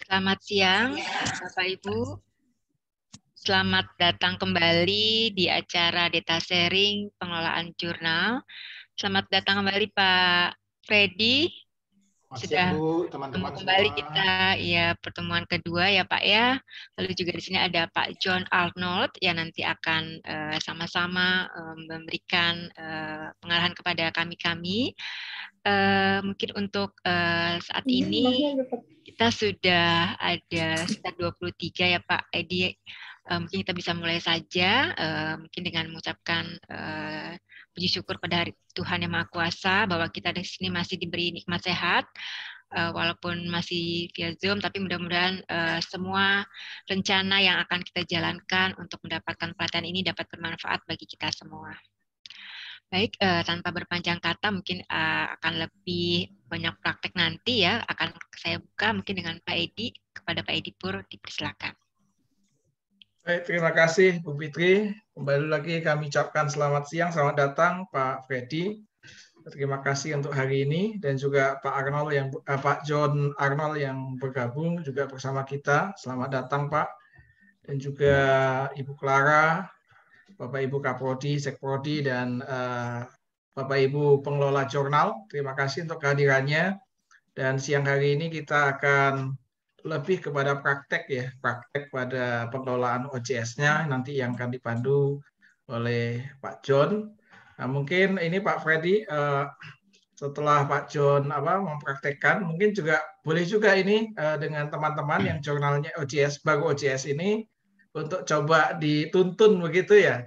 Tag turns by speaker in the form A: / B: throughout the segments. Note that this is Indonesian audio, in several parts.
A: Selamat siang, Bapak Ibu. Selamat datang kembali di acara Data Sharing Pengelolaan Jurnal. Selamat datang kembali Pak Freddy.
B: Selamat siang
A: Sudah
B: Bu,
A: ketemu
B: teman-teman
A: kembali
B: semua.
A: kita ya pertemuan kedua ya Pak ya. Lalu juga di sini ada Pak John Arnold yang nanti akan sama-sama memberikan pengarahan kepada kami-kami. Mungkin untuk saat ini kita sudah ada sekitar 23 ya Pak Edi. Mungkin kita bisa mulai saja mungkin dengan mengucapkan puji syukur pada hari Tuhan Yang Maha Kuasa bahwa kita di sini masih diberi nikmat sehat walaupun masih via Zoom, tapi mudah-mudahan semua rencana yang akan kita jalankan untuk mendapatkan pelatihan ini dapat bermanfaat bagi kita semua. Baik, tanpa berpanjang kata mungkin akan lebih banyak praktek nanti ya, akan saya buka mungkin dengan Pak Edi. Kepada Pak Edi Pur, dipersilakan.
C: Baik, terima kasih Bu Fitri. Kembali lagi kami ucapkan selamat siang, selamat datang Pak Freddy. Terima kasih untuk hari ini dan juga Pak John Arnold yang bergabung juga bersama kita. Selamat datang Pak. Dan juga Ibu Clara, Bapak Ibu Kaprodi, Sekprodi, dan Bapak Ibu pengelola jurnal. Terima kasih untuk kehadirannya. Dan siang hari ini kita akan lebih kepada praktek pada pengelolaan OJS-nya nanti yang akan dipandu oleh Pak John. Nah, mungkin ini Pak Freddy setelah Pak John mempraktekkan, mungkin juga boleh juga ini dengan teman-teman yang jurnalnya OJS baru OJS ini untuk coba dituntun begitu ya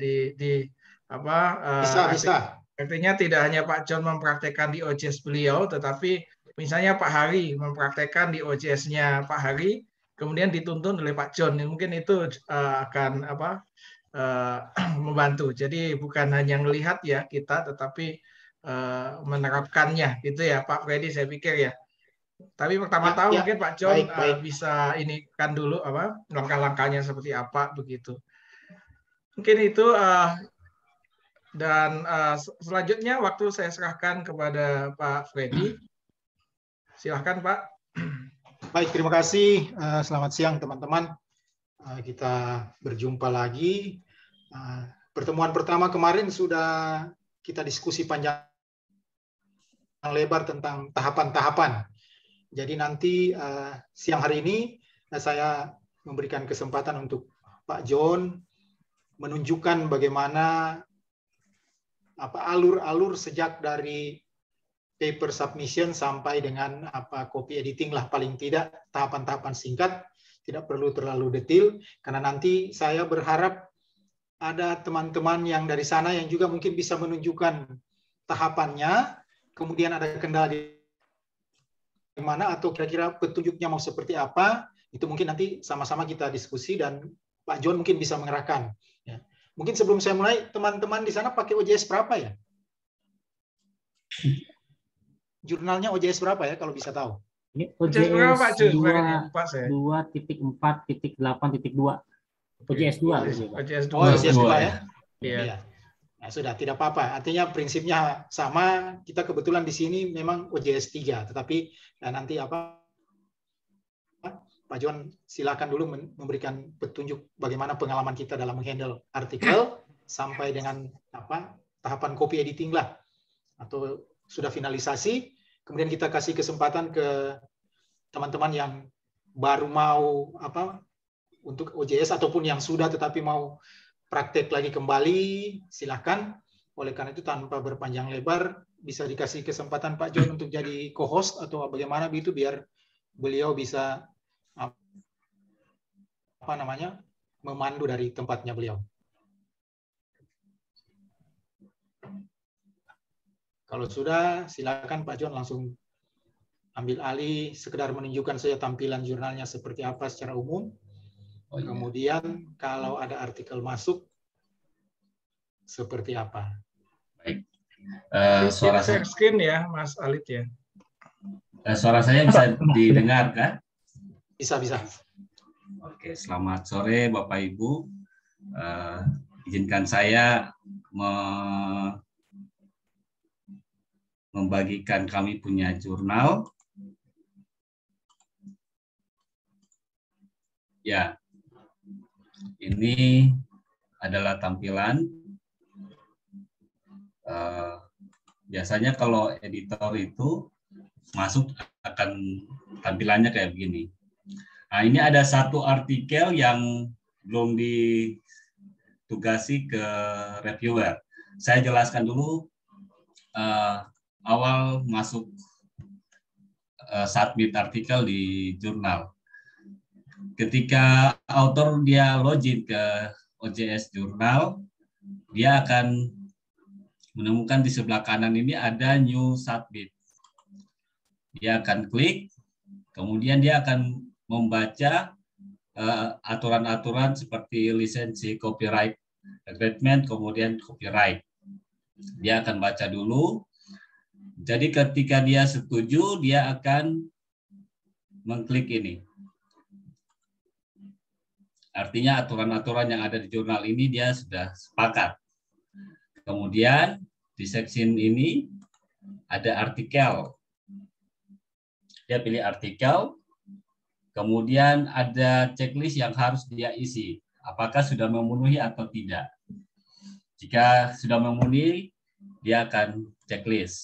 B: Bisa.
C: Artinya tidak hanya Pak John mempraktekkan di OJS beliau, tetapi misalnya Pak Hari mempraktekkan di OJS-nya Pak Hari, kemudian dituntun oleh Pak John. Mungkin itu akan membantu. Jadi bukan hanya melihat ya kita, tetapi menerapkannya gitu ya Pak Freddy, saya pikir ya. Tapi pertama-tama mungkin Pak John bisa ini kan dulu langkah-langkahnya seperti apa begitu. Mungkin itu dan selanjutnya waktu saya serahkan kepada Pak Freddy. Silahkan Pak.
B: Baik, terima kasih. Selamat siang teman-teman. Kita berjumpa lagi. Pertemuan pertama kemarin sudah kita diskusi panjang lebar tentang tahapan-tahapan. Jadi nanti siang hari ini saya memberikan kesempatan untuk Pak John menunjukkan bagaimana alur-alur sejak dari paper submission sampai dengan copy editing lah, paling tidak tahapan-tahapan singkat, tidak perlu terlalu detail, karena nanti saya berharap ada teman-teman yang dari sana yang juga mungkin bisa menunjukkan tahapannya, kemudian ada kendala di mana atau kira-kira petunjuknya mau seperti apa, itu mungkin nanti sama-sama kita diskusi dan Pak John mungkin bisa mengerahkan. Ya. Mungkin sebelum saya mulai, teman-teman di sana pakai OJS berapa ya? Jurnalnya OJS berapa ya kalau bisa tahu?
D: Ini OJS 2.4.8.2. OJS 2.
B: OJS 2 ya? Iya. Nah, sudah, tidak apa-apa. Artinya prinsipnya sama. Kita kebetulan di sini memang OJS 3, tetapi nanti Pak John silakan dulu memberikan petunjuk bagaimana pengalaman kita dalam menghandle artikel sampai dengan tahapan copy editing lah, atau sudah finalisasi. Kemudian kita kasih kesempatan ke teman-teman yang baru mau untuk OJS ataupun yang sudah tetapi mau praktek lagi kembali, silakan. Oleh karena itu tanpa berpanjang lebar bisa dikasih kesempatan Pak John untuk jadi co-host atau bagaimana begitu biar beliau bisa memandu dari tempatnya beliau. Kalau sudah, silakan Pak John langsung ambil alih, sekedar menunjukkan saja tampilan jurnalnya seperti apa secara umum. Kemudian kalau ada artikel masuk, seperti apa.
C: Baik. Suara share screen ya, Mas Alit ya.
E: Suara saya bisa didengar kan?
B: Bisa.
E: Oke, selamat sore Bapak Ibu. Izinkan saya membagikan kami punya jurnal. Ya, ini adalah tampilan. Biasanya kalau editor itu masuk akan tampilannya kayak begini. Nah, ini ada satu artikel yang belum ditugasi ke reviewer. Saya jelaskan dulu awal masuk submit artikel di jurnal. Ketika author dia login ke OJS jurnal, dia akan menemukan di sebelah kanan ini ada new submit. Dia akan klik, kemudian dia akan membaca aturan-aturan seperti lisensi copyright agreement, kemudian copyright. Dia akan baca dulu. Jadi ketika dia setuju, dia akan mengklik ini. Artinya aturan-aturan yang ada di jurnal ini dia sudah sepakat. Kemudian di section ini ada artikel. Dia pilih artikel, kemudian ada checklist yang harus dia isi. Apakah sudah memenuhi atau tidak. Jika sudah memenuhi, dia akan checklist.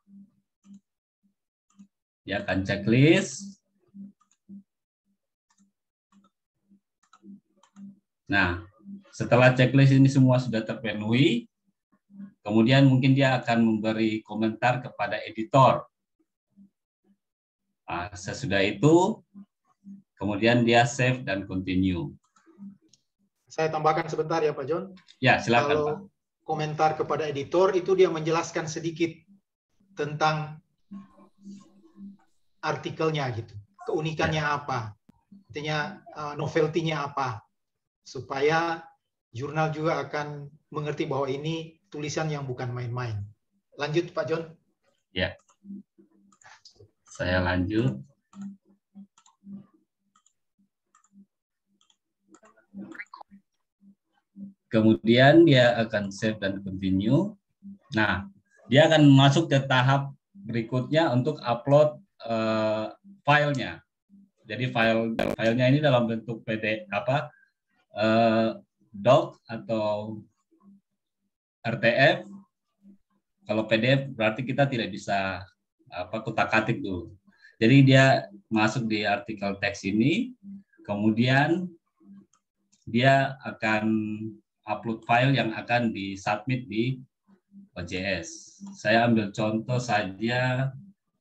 E: Dia akan checklist. Nah, setelah checklist ini semua sudah terpenuhi, kemudian mungkin dia akan memberi komentar kepada editor. Nah, sesudah itu, kemudian dia save dan continue.
B: Saya tambahkan sebentar ya Pak John.
E: Ya, silakan
B: Kalau
E: Pak.
B: komentar kepada editor itu dia menjelaskan sedikit tentang artikelnya gitu. Keunikannya apa? Artinya novelty-nya apa? Supaya jurnal juga akan mengerti bahwa ini tulisan yang bukan main-main. Lanjut Pak John.
E: Ya. Saya lanjut. Kemudian dia akan save dan continue. Nah, dia akan masuk ke tahap berikutnya untuk upload filenya. Jadi filenya ini dalam bentuk PDF doc atau RTF. Kalau PDF berarti kita tidak bisa kutak-katik dulu. Jadi dia masuk di artikel teks ini, kemudian dia akan upload file yang akan disubmit di OJS. Saya ambil contoh saja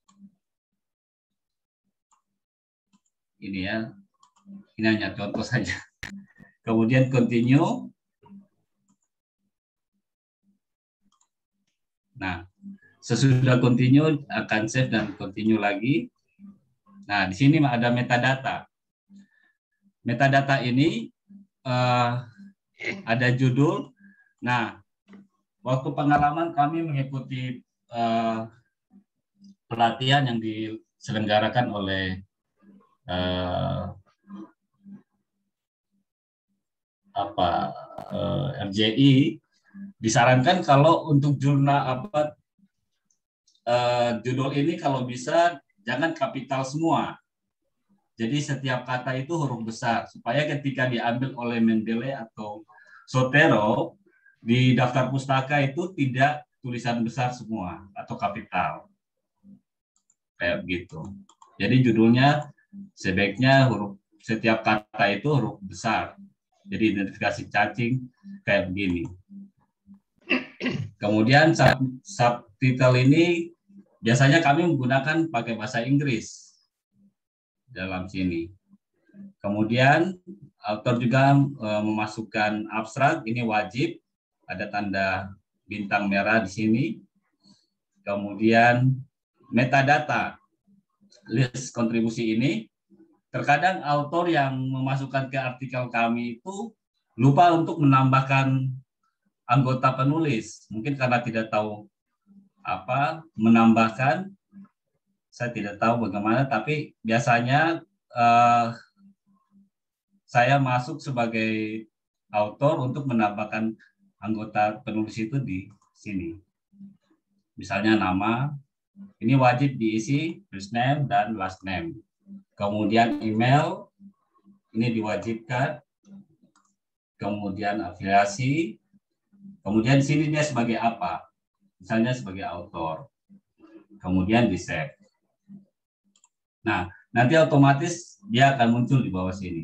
E: ini ya. Ini hanya contoh saja. Kemudian continue. Nah, sesudah continue akan save dan continue lagi. Nah, di sini ada metadata. Metadata ini ada judul. Nah, waktu pengalaman kami mengikuti pelatihan yang diselenggarakan oleh RJI, disarankan kalau untuk jurnal judul ini kalau bisa jangan kapital semua. Jadi setiap kata itu huruf besar supaya ketika diambil oleh Mendeley atau Sotero di daftar pustaka itu tidak tulisan besar semua atau kapital. Kayak begitu. Jadi judulnya sebaiknya setiap kata itu huruf besar. Jadi identifikasi cacing kayak begini. Kemudian subtitle ini biasanya kami menggunakan pakai bahasa Inggris dalam sini. Kemudian author juga memasukkan abstrak, ini wajib, ada tanda bintang merah di sini. Kemudian metadata, list kontribusi ini, terkadang author yang memasukkan ke artikel kami itu lupa untuk menambahkan anggota penulis. Mungkin karena tidak tahu menambahkan, saya tidak tahu bagaimana, tapi biasanya saya masuk sebagai author untuk menambahkan anggota penulis itu di sini. Misalnya nama, ini wajib diisi first name dan last name. Kemudian email, ini diwajibkan, kemudian afiliasi, kemudian di sini dia sebagai apa? Misalnya sebagai autor, kemudian di save. Nah, nanti otomatis dia akan muncul di bawah sini.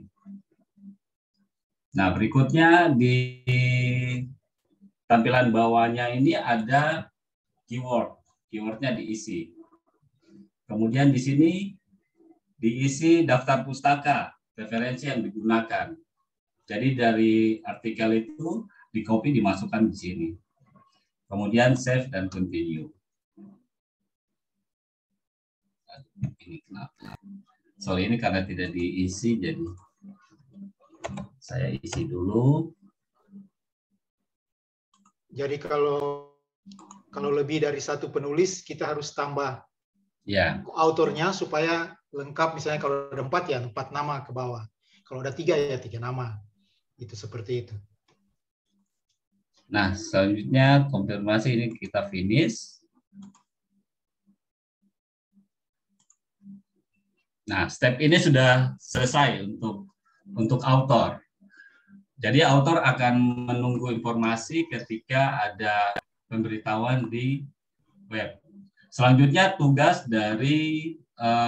E: Nah, berikutnya di tampilan bawahnya ini ada keyword. Keywordnya diisi. Kemudian di sini diisi daftar pustaka, referensi yang digunakan. Jadi dari artikel itu di-copy dimasukkan di sini. Kemudian save dan continue. Ini kenapa? Soal ini karena tidak diisi, jadi saya isi dulu.
B: Jadi kalau lebih dari satu penulis, kita harus tambah
E: Ya.
B: autornya supaya lengkap. Misalnya kalau ada 4 ya 4 nama ke bawah. Kalau ada 3 ya 3 nama. Itu seperti itu.
E: Nah, selanjutnya konfirmasi ini kita finish. Nah, step ini sudah selesai untuk author. Jadi author akan menunggu informasi ketika ada pemberitahuan di web. Selanjutnya tugas dari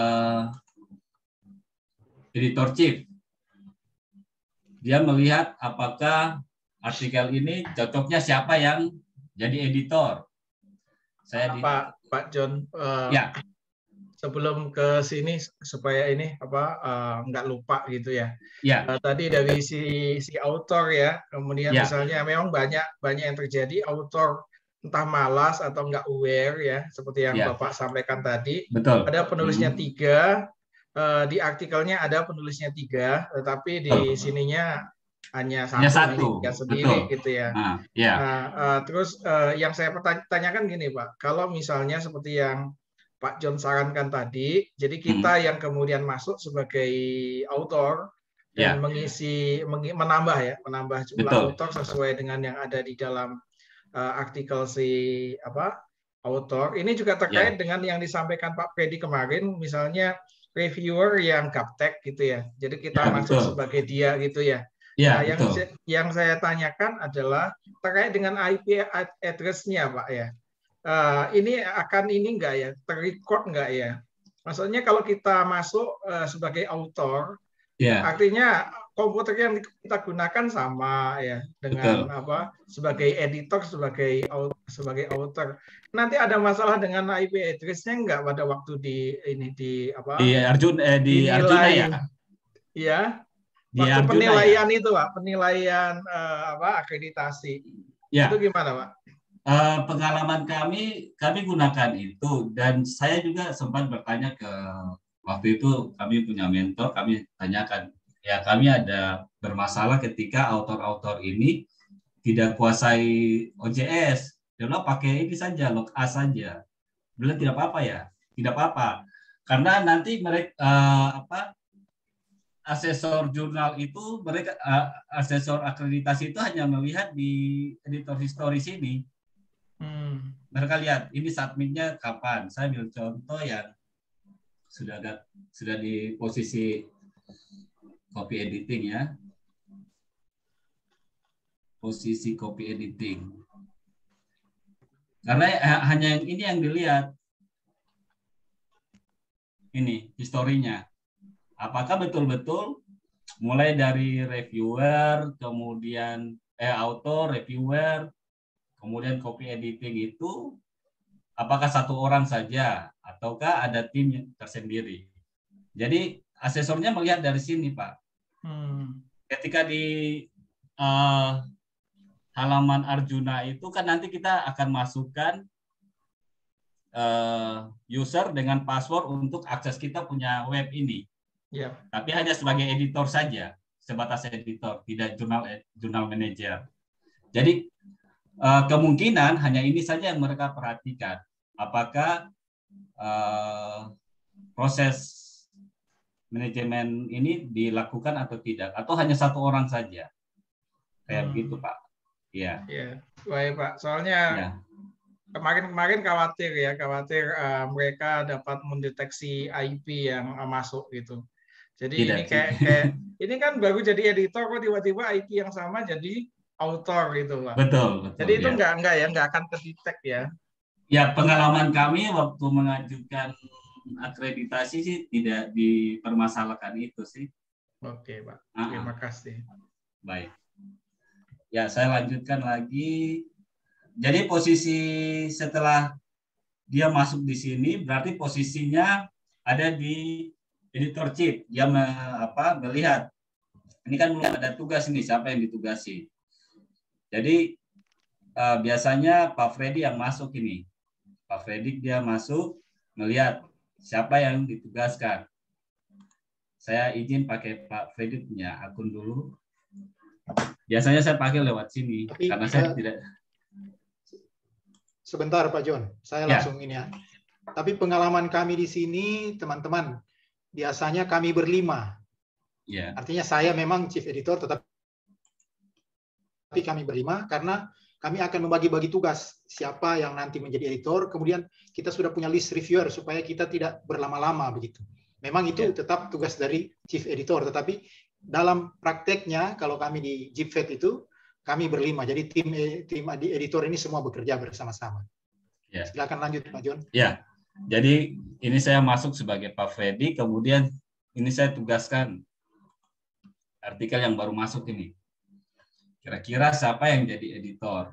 E: editor chief. Dia melihat apakah artikel ini cocoknya siapa yang jadi editor. Saya
C: Pak John,
E: ya.
C: Sebelum ke sini supaya ini nggak lupa gitu ya.
E: Ya.
C: Tadi dari si author ya, kemudian
E: ya.
C: misalnya memang banyak yang terjadi author entah malas atau nggak aware ya, seperti yang Bapak sampaikan tadi.
E: Betul.
C: Ada penulisnya 3, di artikelnya ada penulisnya 3, tetapi di sininya hanya satu sendiri. Betul. Gitu ya. Terus yang saya tanyakan gini Pak, kalau misalnya seperti yang Pak John sarankan tadi, jadi kita yang kemudian masuk sebagai autor dan menambah jumlah autor sesuai dengan yang ada di dalam artikel autor. Ini juga terkait dengan yang disampaikan Pak Freddy kemarin, misalnya reviewer yang gaptek gitu ya. Jadi kita masuk sebagai dia gitu ya. Nah, yang saya tanyakan adalah terkait dengan IP address-nya Pak ya. Ini akan enggak ya, terrecord enggak ya? Maksudnya kalau kita masuk sebagai autor, artinya komputer yang kita gunakan sama ya dengan sebagai editor, sebagai author. Nanti ada masalah dengan IP address-nya enggak pada waktu di
E: Arjuna ya?
C: Iya. Waktu penilaian ya? Itu Pak, penilaian akreditasi. Ya. Itu gimana Pak?
E: Pengalaman kami gunakan itu, dan saya juga sempat bertanya ke waktu itu kami punya mentor, kami tanyakan ya, kami ada bermasalah ketika autor-autor ini tidak kuasai OJS, dia bilang pakai ini saja, log A saja, bilang tidak apa-apa ya, tidak apa-apa karena nanti mereka asesor jurnal itu asesor akreditasi itu hanya melihat di editor historis ini. Mereka lihat ini submitnya kapan. Saya ambil contoh yang sudah di posisi copy editing ya. Posisi copy editing. Karena hanya ini yang dilihat. Ini historinya. Apakah betul-betul mulai dari reviewer, kemudian author, reviewer, kemudian copy editing itu apakah satu orang saja ataukah ada tim tersendiri. Jadi asesornya melihat dari sini Pak. Ketika di halaman Arjuna itu kan nanti kita akan masukkan user dengan password untuk akses kita punya web ini. Tapi hanya sebagai editor saja, sebatas editor, tidak jurnal manager. Jadi kemungkinan hanya ini saja yang mereka perhatikan. Apakah proses manajemen ini dilakukan atau tidak, atau hanya satu orang saja? Kayak begitu Pak. Iya.
C: Baik Pak. Soalnya kemarin khawatir mereka dapat mendeteksi IP yang masuk gitu. Jadi
E: Tidak
C: ini
E: sih.
C: kayak ini kan baru jadi editor kok tiba-tiba IP yang sama jadi author gitu, Pak.
E: Betul,
C: Jadi itu
E: ya.
C: nggak akan kedetek ya.
E: Ya, pengalaman kami waktu mengajukan akreditasi sih tidak dipermasalahkan itu sih.
C: Oke, Pak. Terima kasih.
E: Baik. Ya, saya lanjutkan lagi. Jadi posisi setelah dia masuk di sini, berarti posisinya ada di editor chief. Dia melihat. Ini kan belum ada tugas ini, siapa yang ditugasi. Jadi biasanya Pak Freddy yang masuk ini. Pak Freddy dia masuk melihat siapa yang ditugaskan. Saya izin pakai Pak Freddy punya akun dulu. Biasanya saya pakai lewat sini.
B: Tapi,
E: karena saya tidak.
B: Sebentar Pak John, saya langsung ini ya. Tapi pengalaman kami di sini, teman-teman, biasanya kami berlima.
E: Ya.
B: Artinya saya memang chief editor, tetapi kami berlima karena kami akan membagi-bagi tugas siapa yang nanti menjadi editor. Kemudian kita sudah punya list reviewer supaya kita tidak berlama-lama begitu. Memang itu tetap tugas dari chief editor, tetapi dalam prakteknya kalau kami di JIPFED itu kami berlima. Jadi tim editor ini semua bekerja bersama-sama. Ya. Silakan lanjut Pak John.
E: Ya. Jadi ini saya masuk sebagai Pak Freddy, kemudian ini saya tugaskan artikel yang baru masuk ini. Kira-kira siapa yang jadi editor?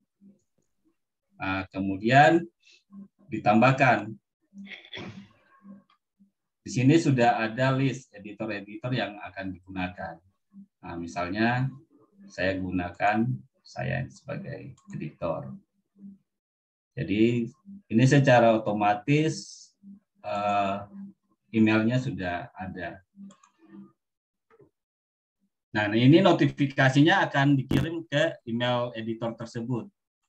E: Nah, kemudian ditambahkan. Di sini sudah ada list editor-editor yang akan digunakan. Nah, misalnya saya gunakan saya sebagai editor. Jadi ini secara otomatis emailnya sudah ada. Nah, ini notifikasinya akan dikirim ke email editor tersebut.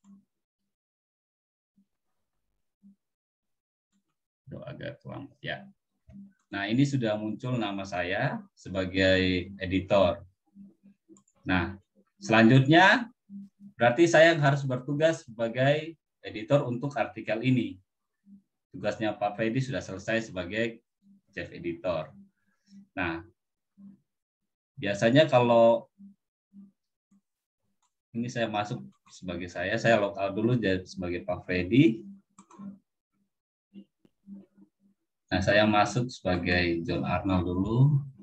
E: Agak terlambat ya. Nah, ini sudah muncul nama saya sebagai editor. Nah, selanjutnya berarti saya harus bertugas sebagai editor untuk artikel ini. Tugasnya Pak Freddy sudah selesai sebagai chief editor. Nah, biasanya kalau ini saya masuk sebagai saya log out dulu jadi sebagai Pak Freddy. Nah, saya masuk sebagai John Arnold dulu.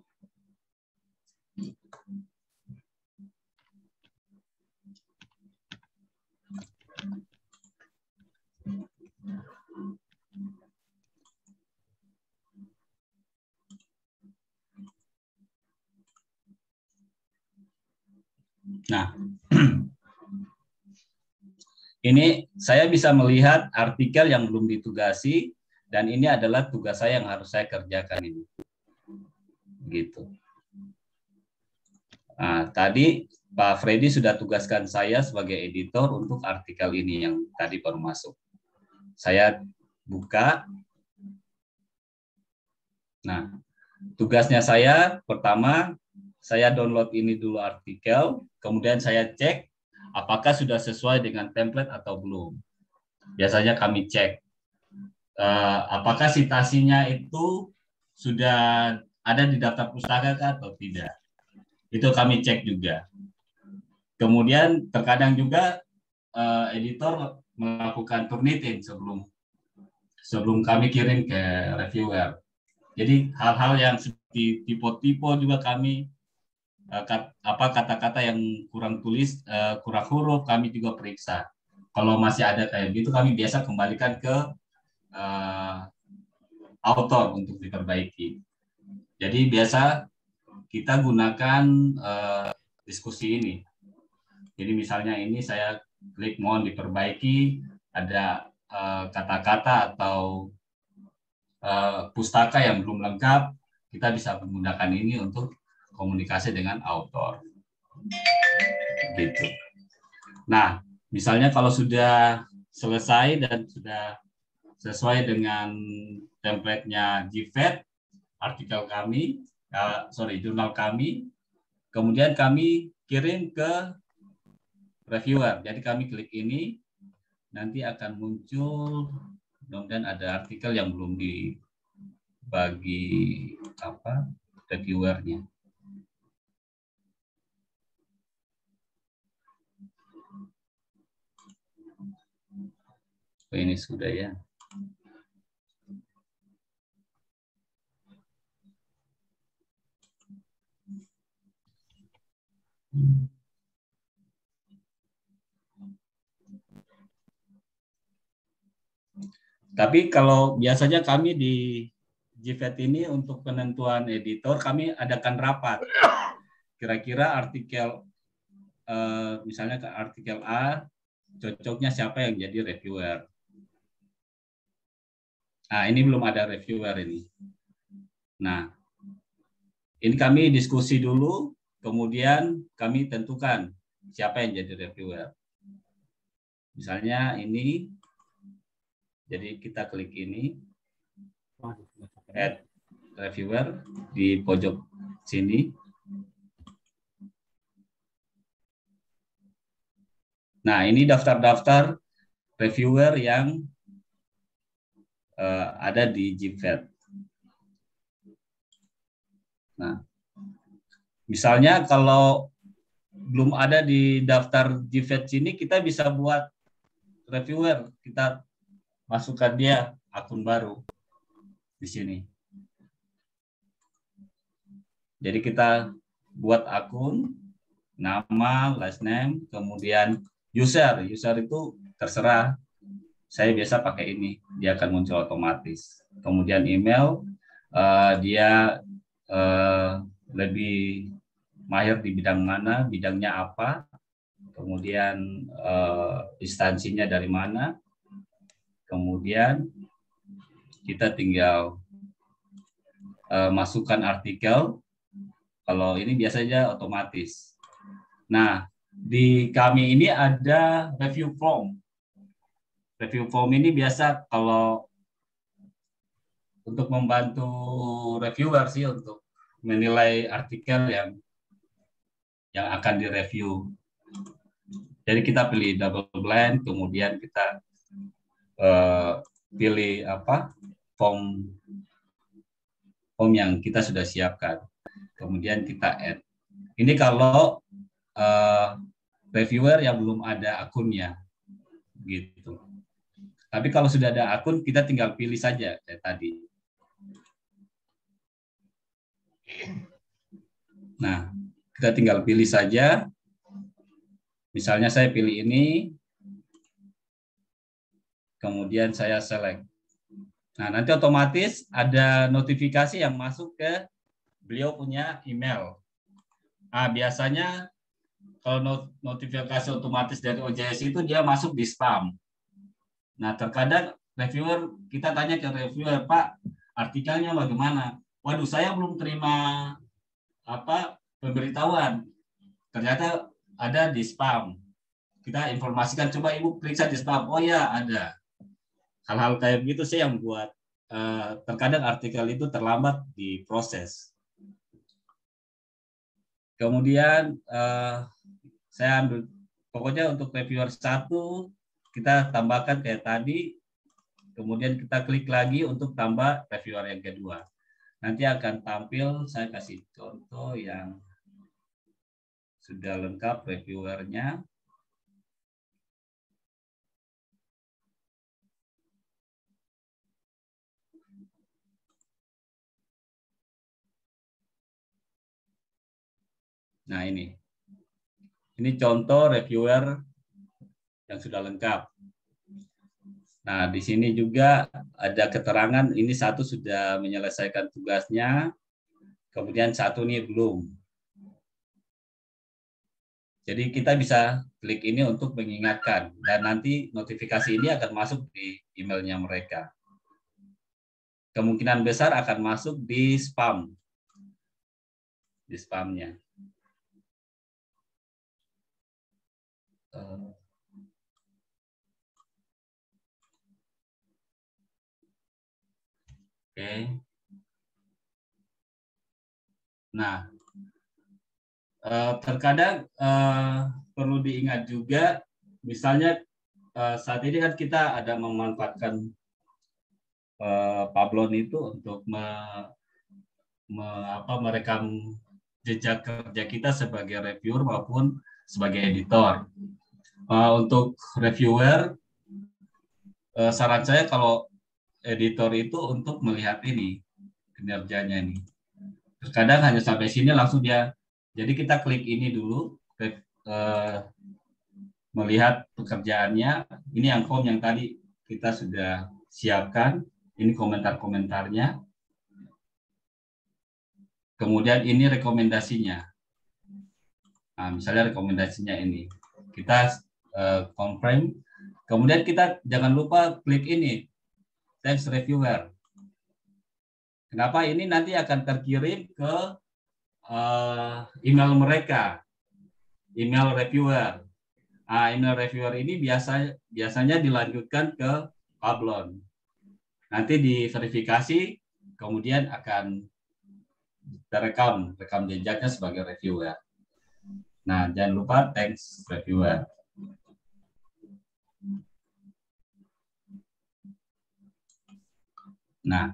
E: Nah, ini saya bisa melihat artikel yang belum ditugasi, dan ini adalah tugas saya yang harus saya kerjakan ini. Gitu. Nah, tadi Pak Freddy sudah tugaskan saya sebagai editor untuk artikel ini yang tadi baru masuk. Saya buka. Nah, tugasnya saya pertama, saya download ini dulu artikel, kemudian saya cek apakah sudah sesuai dengan template atau belum. Biasanya kami cek apakah citasinya itu sudah ada di daftar pustaka atau tidak. Itu kami cek juga. Kemudian terkadang juga editor melakukan Turnitin sebelum kami kirim ke reviewer. Jadi hal-hal yang seperti tipe-tipe juga kami kata-kata yang kurang tulis, kurang huruf kami juga periksa. Kalau masih ada kayak gitu kami biasa kembalikan ke author untuk diperbaiki. Jadi biasa kita gunakan diskusi ini. Jadi misalnya ini saya klik mohon diperbaiki, ada kata-kata atau pustaka yang belum lengkap, kita bisa menggunakan ini untuk komunikasi dengan author. Gitu. Nah, misalnya kalau sudah selesai dan sudah sesuai dengan template-nya JIPFED, artikel kami, jurnal kami, kemudian kami kirim ke reviewer. Jadi kami klik ini, nanti akan muncul, mudah-mudahan ada artikel yang belum dibagi reviewernya. Oh, ini sudah ya. Tapi kalau biasanya kami di GFET ini untuk penentuan editor kami adakan rapat. Kira-kira artikel misalnya ke artikel A cocoknya siapa yang jadi reviewer. Nah, ini belum ada reviewer ini. Nah, ini kami diskusi dulu, kemudian kami tentukan siapa yang jadi reviewer. Misalnya ini, jadi kita klik ini, add reviewer di pojok sini. Nah, ini daftar-daftar reviewer yang ada di GFET. Nah, misalnya kalau belum ada di daftar GFET sini, kita bisa buat reviewer. Kita masukkan dia akun baru di sini. Jadi kita buat akun, nama, last name, kemudian user. User itu terserah. Saya biasa pakai ini, dia akan muncul otomatis. Kemudian email, dia lebih mahir di bidang mana, bidangnya apa, kemudian instansinya dari mana, kemudian kita tinggal masukkan artikel. Kalau ini biasanya otomatis. Nah, di kami ini ada review form. Review form ini biasa kalau untuk membantu reviewer sih untuk menilai artikel yang akan direview. Jadi kita pilih double blind, kemudian kita pilih form yang kita sudah siapkan, kemudian kita add. Ini kalau reviewer yang belum ada akunnya, gitu. Tapi kalau sudah ada akun, kita tinggal pilih saja kayak tadi. Nah, kita tinggal pilih saja. Misalnya saya pilih ini, kemudian saya select. Nah, nanti otomatis ada notifikasi yang masuk ke beliau punya email. Nah, biasanya kalau notifikasi otomatis dari OJS itu dia masuk di spam. Nah, terkadang reviewer, kita tanya ke reviewer, Pak, artikelnya bagaimana? Waduh, saya belum terima pemberitahuan. Ternyata ada di spam. Kita informasikan, coba Ibu periksa di spam. Oh ya, ada. Hal-hal kayak begitu sih yang buat terkadang artikel itu terlambat diproses. Kemudian saya ambil, pokoknya untuk reviewer 1, kita tambahkan kayak tadi, kemudian kita klik lagi untuk tambah reviewer yang kedua. Nanti akan tampil, saya kasih contoh yang sudah lengkap reviewernya. Nah, ini contoh reviewer yang sudah lengkap. Nah, di sini juga ada keterangan ini satu sudah menyelesaikan tugasnya, kemudian satu ini belum. Jadi kita bisa klik ini untuk mengingatkan, dan nanti notifikasi ini akan masuk di emailnya mereka. Kemungkinan besar akan masuk di spam, di spamnya. Oke. Nah, terkadang perlu diingat juga, misalnya saat ini kan kita ada memanfaatkan Pablon itu untuk merekam jejak kerja kita sebagai reviewer maupun sebagai editor. Untuk reviewer, saran saya kalau editor itu untuk melihat ini kinerjanya ini. Terkadang hanya sampai sini langsung dia. Jadi kita klik ini dulu, melihat pekerjaannya. Ini yang form yang tadi kita sudah siapkan. Ini komentar-komentarnya. Kemudian ini rekomendasinya. Nah, misalnya rekomendasinya ini. Kita confirm. Kemudian kita jangan lupa klik ini, text reviewer. Kenapa? Ini nanti akan terkirim ke email mereka, email reviewer. Nah, email reviewer ini biasanya dilanjutkan ke Pablon. Nanti diverifikasi, kemudian akan rekam jejaknya sebagai reviewer. Nah, jangan lupa text reviewer. Nah,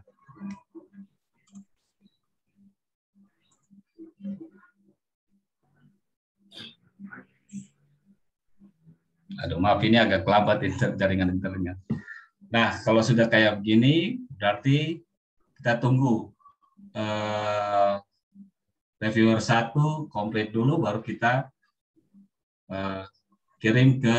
E: aduh, maaf ini agak lambat jaringan internet. Nah, kalau sudah kayak begini, berarti kita tunggu reviewer 1 komplit dulu, baru kita kirim ke,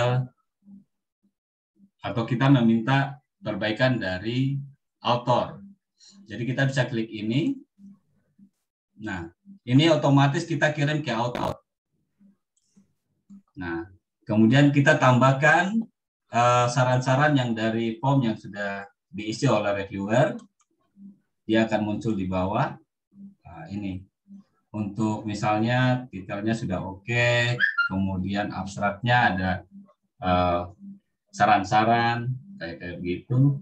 E: atau kita meminta perbaikan dari author. Jadi kita bisa klik ini. Nah, ini otomatis kita kirim ke author. Nah, kemudian kita tambahkan saran-saran yang dari form yang sudah diisi oleh reviewer. Dia akan muncul di bawah. Nah, ini. Untuk misalnya titelnya sudah oke, kemudian abstraknya ada saran-saran kayak gitu.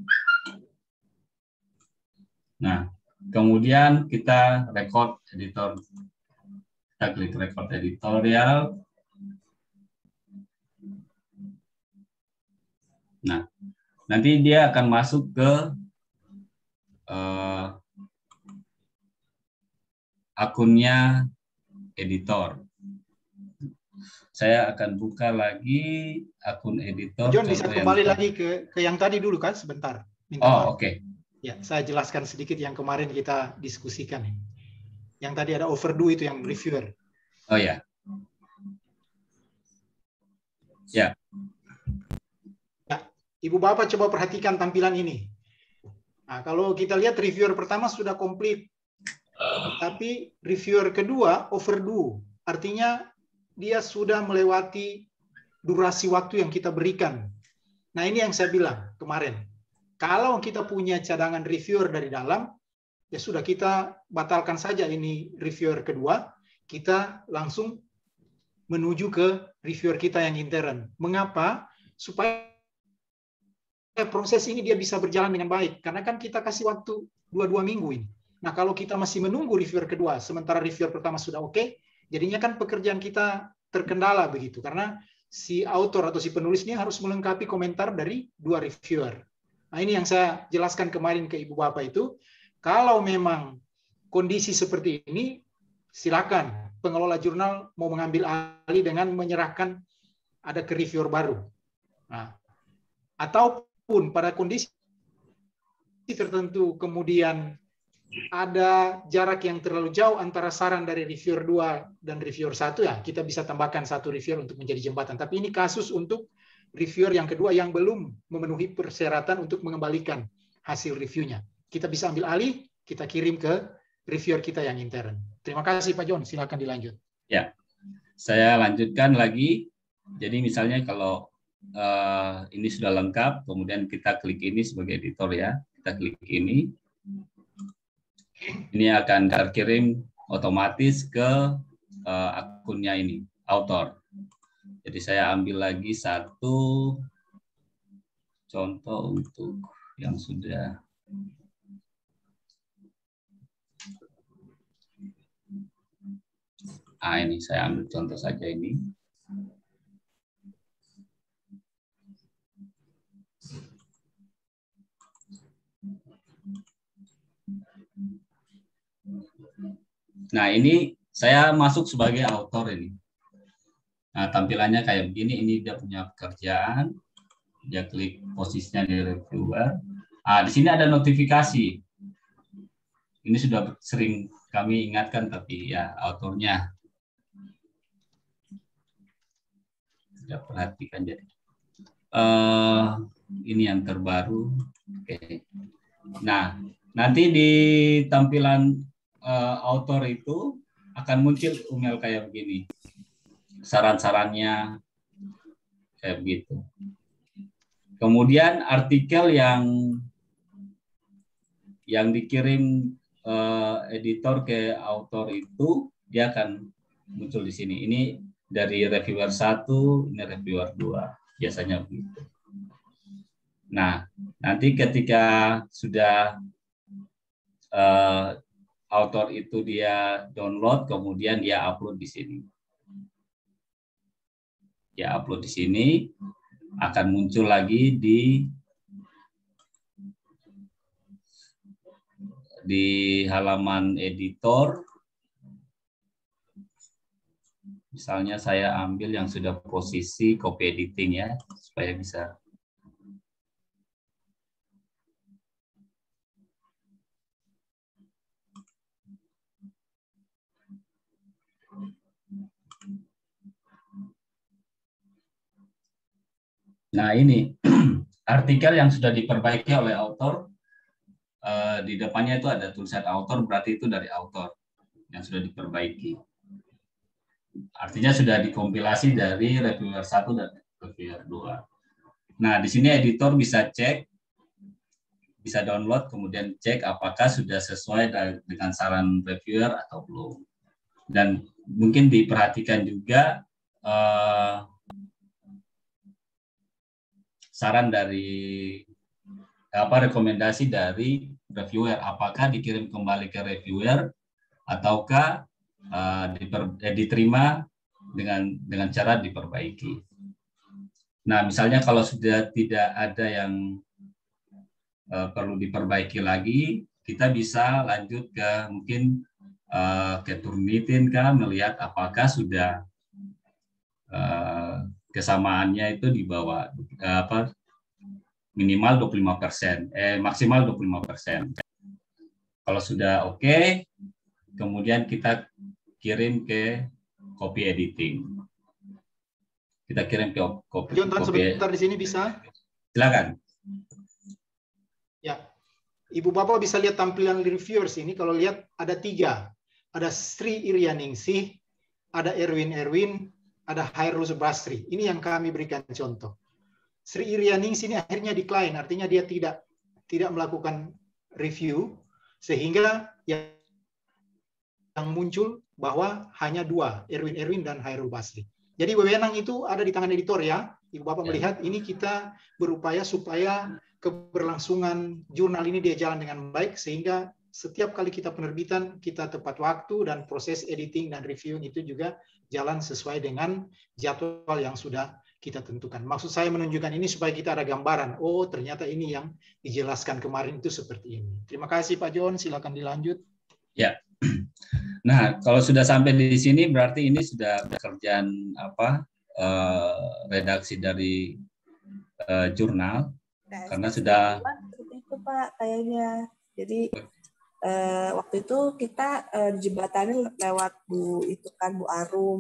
E: Nah, kemudian kita record editor. Kita klik record editorial. Nah, nanti dia akan masuk ke akunnya editor. Saya akan buka lagi akun editor.
B: John bisa kembali lagi ke yang tadi dulu kan sebentar.
E: Oh, oke.
B: Ya, saya jelaskan sedikit yang kemarin kita diskusikan. Yang tadi ada overdue itu yang reviewer.
E: Oh ya. Ya.
B: Ya, Ibu Bapak coba perhatikan tampilan ini. Nah, kalau kita lihat reviewer pertama sudah komplit. Tapi reviewer kedua overdue. Artinya dia sudah melewati durasi waktu yang kita berikan. Nah, ini yang saya bilang kemarin. Kalau kita punya cadangan reviewer dari dalam, ya sudah kita batalkan saja ini reviewer kedua, kita langsung menuju ke reviewer kita yang intern. Mengapa? Supaya proses ini dia bisa berjalan dengan baik. Karena kan kita kasih waktu 2 minggu ini. Nah, kalau kita masih menunggu reviewer kedua, sementara reviewer pertama sudah oke, jadinya kan pekerjaan kita terkendala begitu. Karena si author atau si penulisnya harus melengkapi komentar dari 2 reviewer. Nah, ini yang saya jelaskan kemarin ke Ibu Bapak itu. Kalau memang kondisi seperti ini, silakan pengelola jurnal mau mengambil alih dengan menyerahkan ada ke reviewer baru. Nah, ataupun pada kondisi tertentu kemudian ada jarak yang terlalu jauh antara saran dari reviewer 2 dan reviewer 1, ya kita bisa tambahkan 1 reviewer untuk menjadi jembatan. Tapi ini kasus untuk reviewer yang kedua yang belum memenuhi persyaratan untuk mengembalikan hasil reviewnya. Kita bisa ambil alih, kita kirim ke reviewer kita yang intern. Terima kasih Pak John, silakan dilanjut.
E: Ya, saya lanjutkan lagi. Jadi misalnya kalau ini sudah lengkap, kemudian kita klik ini sebagai editor ya. Kita klik ini. Ini akan terkirim otomatis ke akunnya ini, author. Jadi saya ambil lagi 1 contoh untuk yang sudah. Nah, ini saya ambil contoh saja ini. Nah, ini saya masuk sebagai author ini. Nah, tampilannya kayak begini. Ini dia punya pekerjaan. Dia klik posisinya di reviewer. Ah, di sini ada notifikasi. Ini sudah sering kami ingatkan, tapi ya autornya tidak perhatikan. Jadi ini yang terbaru. Oke. Nah, nanti di tampilan author itu akan muncul email kayak begini. Saran-sarannya kayak begitu. Kemudian artikel yang dikirim editor ke author itu dia akan muncul di sini. Ini dari reviewer 1, ini reviewer 2, biasanya begitu. Nah, nanti ketika sudah author itu dia download, kemudian dia upload di sini. Ya, upload di sini akan muncul lagi di halaman editor. Misalnya saya ambil yang sudah posisi copy editing ya, supaya bisa. Nah, ini artikel yang sudah diperbaiki oleh author. Di depannya itu ada tulisan author, berarti itu dari author yang sudah diperbaiki. Artinya sudah dikompilasi dari reviewer 1 dan reviewer 2. Nah, di sini editor bisa cek, bisa download, kemudian cek apakah sudah sesuai dengan saran reviewer atau belum. Dan mungkin diperhatikan juga saran dari rekomendasi dari reviewer, apakah dikirim kembali ke reviewer ataukah diterima dengan cara diperbaiki. Nah, misalnya kalau sudah tidak ada yang perlu diperbaiki lagi, kita bisa lanjut ke mungkin ke Turnitin melihat apakah sudah kesamaannya itu di bawah minimal 25%, maksimal 25%. Kalau sudah oke, kemudian kita kirim ke copy editing. Kita kirim ke copy.
B: Jonathan, sebentar di sini bisa?
E: Silakan.
B: Ya, Ibu Bapak bisa lihat tampilan reviewers ini. Kalau lihat ada 3, ada Sri Irianingsih, ada Erwin, ada Hairul Subastri. Ini yang kami berikan contoh. Sri Irianingsih ini akhirnya decline, artinya dia tidak melakukan review, sehingga yang muncul bahwa hanya 2, Erwin dan Hairul Basri. Jadi wewenang itu ada di tangan editor ya. Ibu Bapak melihat ini kita berupaya supaya keberlangsungan jurnal ini dia jalan dengan baik, sehingga setiap kali kita penerbitan kita tepat waktu dan proses editing dan reviewing itu juga jalan sesuai dengan jadwal yang sudah kita tentukan. Maksud saya menunjukkan ini supaya kita ada gambaran. Oh, ternyata ini yang dijelaskan kemarin itu seperti ini. Terima kasih Pak John, silakan dilanjut.
E: Ya. Nah, kalau sudah sampai di sini berarti ini sudah pekerjaan redaksi dari jurnal. Karena sudah
F: seperti itu Pak kayaknya. Jadi waktu itu kita jembatanin lewat Bu Arum.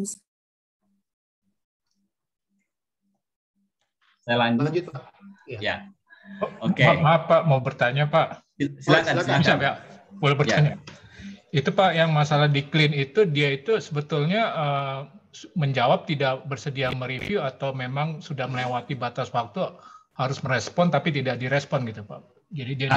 E: Saya lanjut.
B: Pak.
E: Ya. Oke.
G: Maaf Pak, mau bertanya Pak.
E: Silakan.
G: Bisa Pak? Boleh bertanya? Ya. Itu Pak, yang masalah di clean itu dia itu sebetulnya menjawab tidak bersedia mereview atau memang sudah melewati batas waktu harus merespon tapi tidak direspon gitu Pak. Jadi dia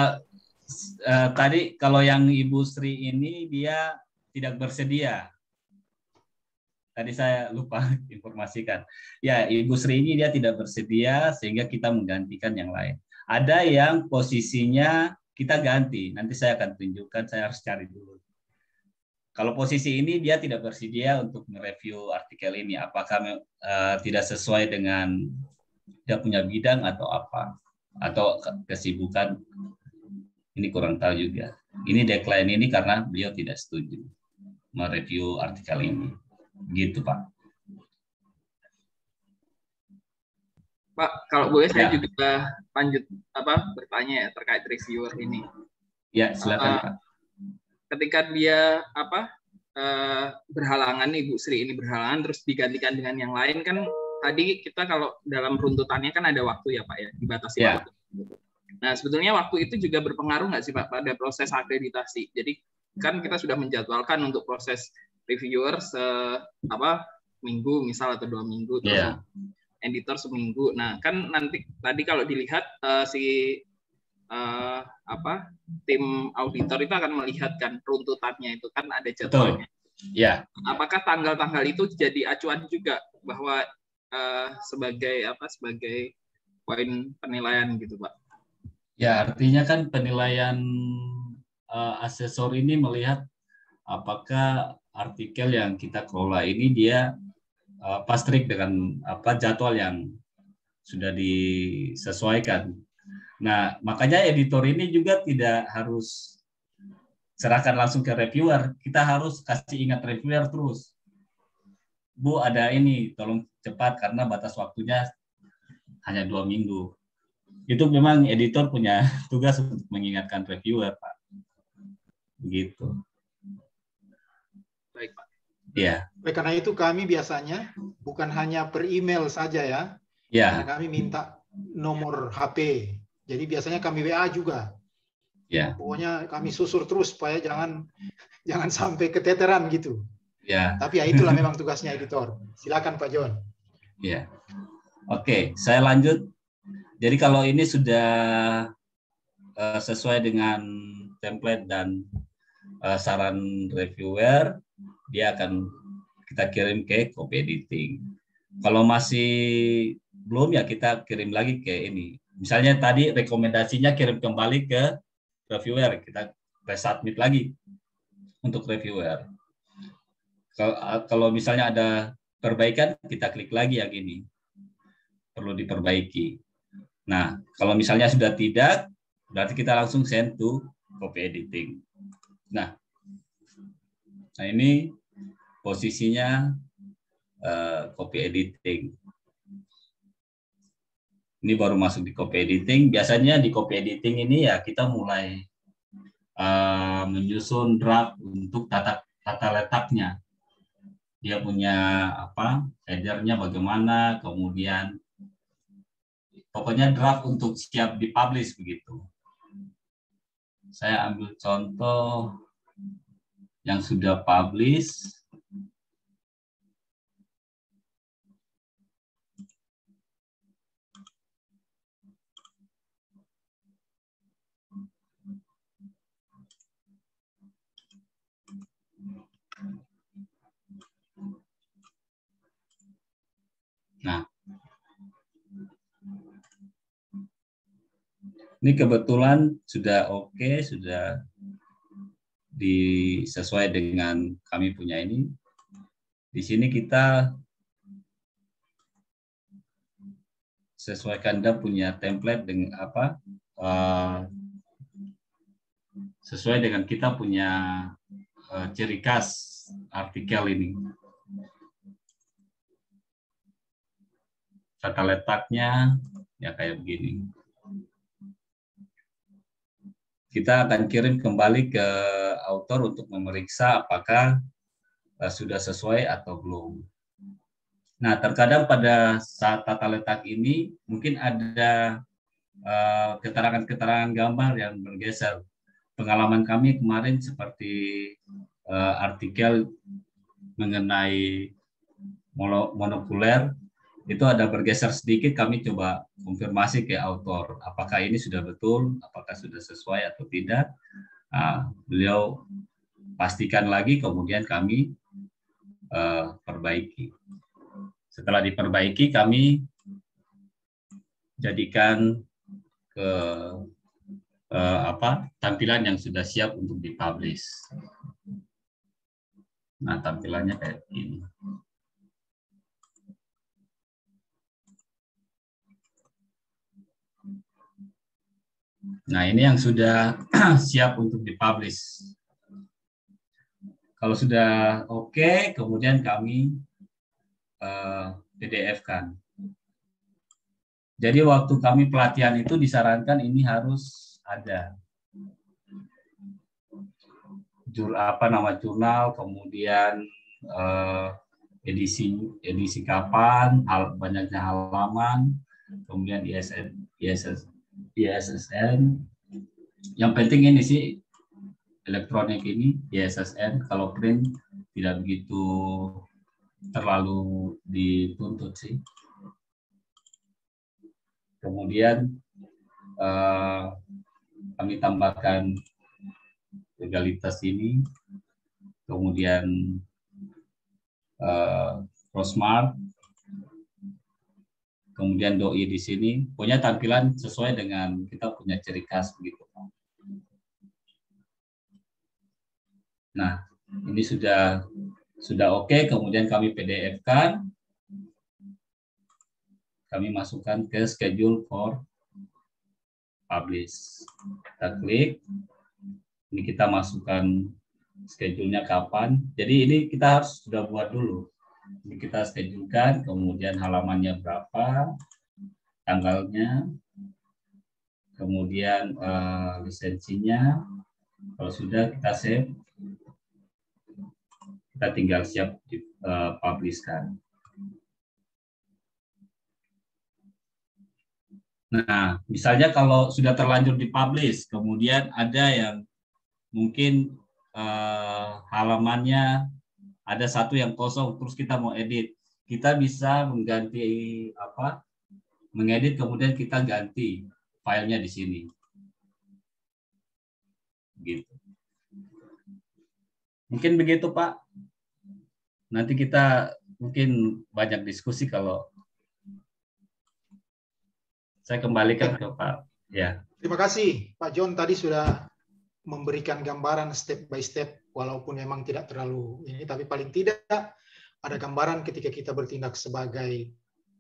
E: tadi kalau yang Ibu Sri ini dia tidak bersedia. Tadi saya lupa informasikan. Ya, Ibu Sri ini dia tidak bersedia sehingga kita menggantikan yang lain. Ada yang posisinya kita ganti. Nanti saya akan tunjukkan, saya harus cari dulu. Kalau posisi ini dia tidak bersedia untuk mereview artikel ini, apakah tidak sesuai dengan dia punya bidang atau apa, atau kesibukan, ini kurang tahu juga. Ini decline ini karena beliau tidak setuju. mereview artikel ini. Gitu, Pak.
C: Pak, kalau boleh saya
E: Ya.
C: juga lanjut bertanya ya terkait reviewer ini.
E: Ya, silakan, Pak.
C: Ketika dia berhalangan nih, Bu Sri ini berhalangan terus digantikan dengan yang lain, kan tadi kita kalau dalam runtutannya kan ada waktu ya Pak ya, dibatasi
E: Ya.
C: waktu. Nah sebetulnya waktu itu juga berpengaruh nggak sih Pak pada proses akreditasi? Jadi kan kita sudah menjadwalkan untuk proses reviewer minggu misal atau 2 minggu, terus
E: Ya.
C: editor seminggu. Nah kan nanti tadi kalau dilihat tim auditor itu akan melihat kan runtutannya itu kan ada jadwalnya.
E: Ya.
C: Apakah tanggal-tanggal itu jadi acuan juga bahwa sebagai poin penilaian gitu Pak?
E: Ya, artinya kan penilaian asesor ini melihat apakah artikel yang kita kelola ini dia pas trik dengan jadwal yang sudah disesuaikan. Nah, makanya editor ini juga tidak harus serahkan langsung ke reviewer. Kita harus kasih ingat reviewer terus. Bu, ada ini, tolong cepat karena batas waktunya hanya 2 minggu. Itu memang editor punya tugas untuk mengingatkan reviewer, Pak. Begitu.
C: Baik, Pak.
E: Ya.
B: Karena itu kami biasanya bukan hanya per email saja ya.
E: Ya.
B: Karena kami minta nomor HP. Jadi biasanya kami WA juga.
E: Ya.
B: Pokoknya kami susur terus supaya jangan sampai keteteran gitu.
E: Ya.
B: Tapi ya itulah memang tugasnya editor. Silakan Pak John.
E: Ya. Oke, saya lanjut. Jadi kalau ini sudah sesuai dengan template dan saran reviewer, dia akan kita kirim ke copy editing. Kalau masih belum ya kita kirim lagi ke ini. Misalnya tadi rekomendasinya kirim kembali ke reviewer, kita resubmit lagi untuk reviewer. Kalau misalnya ada perbaikan, kita klik lagi yang ini. Perlu diperbaiki. Nah, kalau misalnya sudah tidak, berarti kita langsung send to copy editing. Nah ini posisinya copy editing. Ini baru masuk di copy editing. Biasanya di copy editing ini ya kita mulai menyusun draft untuk tata letaknya. Dia punya header-nya bagaimana, kemudian pokoknya draft untuk siap dipublish begitu. Saya ambil contoh yang sudah publish. Nah, ini kebetulan sudah oke, sudah disesuai dengan kami punya ini. Di sini kita sesuaikan, dia punya template dengan sesuai dengan kita punya ciri khas artikel ini. Tata letaknya ya kayak begini. Kita akan kirim kembali ke author untuk memeriksa apakah sudah sesuai atau belum. Nah, terkadang pada saat tata letak ini mungkin ada keterangan-keterangan gambar yang bergeser. Pengalaman kami kemarin seperti artikel mengenai monokuler, itu ada bergeser sedikit, kami coba konfirmasi ke author, apakah ini sudah betul, apakah sudah sesuai atau tidak. Beliau pastikan lagi, kemudian kami perbaiki. Setelah diperbaiki, kami jadikan ke tampilan yang sudah siap untuk dipublish. Nah, tampilannya kayak begini. Nah, ini yang sudah siap untuk dipublish. Kalau sudah oke, kemudian kami PDF-kan. Jadi waktu kami pelatihan itu disarankan ini harus ada jurnal, kemudian edisi kapan, banyaknya halaman, kemudian ISSN. Yang penting ini sih elektronik ini ISSN, kalau print tidak begitu terlalu dituntut sih. Kemudian kami tambahkan legalitas ini, kemudian Crossmark, kemudian doi di sini, punya tampilan sesuai dengan kita punya ciri khas begitu. Nah, ini sudah oke, kemudian kami PDF-kan, kami masukkan ke schedule for publish. Kita klik, ini kita masukkan schedule-nya kapan. Jadi ini kita harus sudah buat dulu. Ini kita schedulekan, kemudian halamannya berapa, tanggalnya, kemudian lisensinya. Kalau sudah kita save, kita tinggal siap publish-kan. Nah, misalnya kalau sudah terlanjur dipublish, kemudian ada yang mungkin halamannya ada satu yang kosong, terus kita mau edit, kita bisa mengganti mengedit, kemudian kita ganti filenya di sini, gitu. Mungkin begitu Pak. Nanti kita mungkin banyak diskusi kalau saya kembalikan ke Pak. Ya.
B: Terima kasih Pak John, tadi sudah memberikan gambaran step by step, walaupun memang tidak terlalu ini, tapi paling tidak ada gambaran ketika kita bertindak sebagai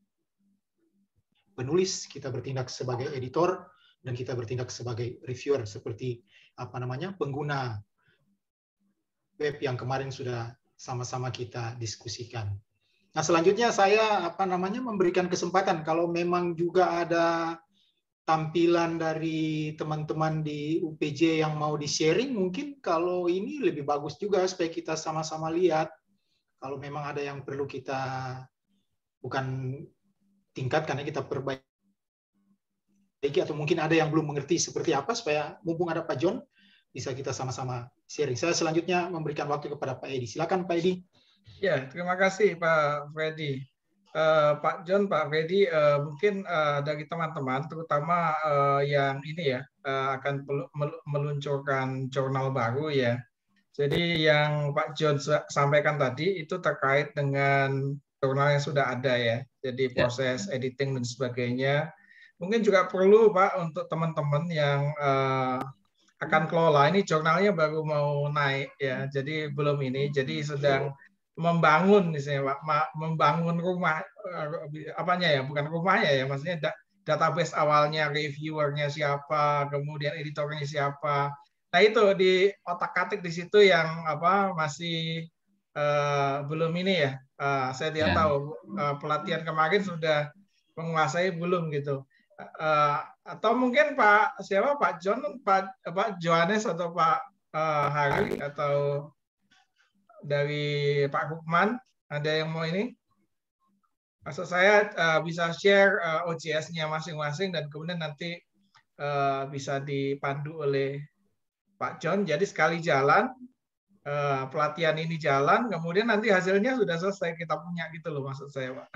B: penulis, kita bertindak sebagai editor, dan kita bertindak sebagai reviewer, seperti pengguna web yang kemarin sudah sama-sama kita diskusikan. Nah, selanjutnya saya memberikan kesempatan kalau memang juga ada tampilan dari teman-teman di UPJ yang mau di-sharing, mungkin kalau ini lebih bagus juga supaya kita sama-sama lihat. Kalau memang ada yang perlu kita bukan tingkatkan, kita perbaiki, atau mungkin ada yang belum mengerti seperti apa, supaya mumpung ada Pak John, bisa kita sama-sama sharing. Saya selanjutnya memberikan waktu kepada Pak Edi. Silakan Pak Edi.
C: Ya, terima kasih Pak Freddy. Pak John, Pak Freddy, mungkin dari teman-teman, terutama yang ini ya, akan meluncurkan jurnal baru ya. Jadi yang Pak John sampaikan tadi itu terkait dengan jurnal yang sudah ada ya. Jadi proses editing dan sebagainya. Mungkin juga perlu Pak untuk teman-teman yang akan kelola, ini jurnalnya baru mau naik ya. Jadi belum ini, jadi sedang membangun misalnya Pak, membangun rumah bukan rumahnya ya, maksudnya database awalnya, reviewernya siapa, kemudian editornya siapa. Nah itu di otak-atik di situ yang masih belum ini ya. Saya tidak tahu pelatihan kemarin sudah menguasai belum gitu. Atau mungkin Pak John, Pak Johannes atau Pak Hari atau dari Pak Hukman, ada yang mau ini? Maksud saya bisa share OJS-nya masing-masing dan kemudian nanti bisa dipandu oleh Pak John. Jadi sekali jalan, pelatihan ini jalan, kemudian nanti hasilnya sudah selesai kita punya gitu loh maksud saya Pak.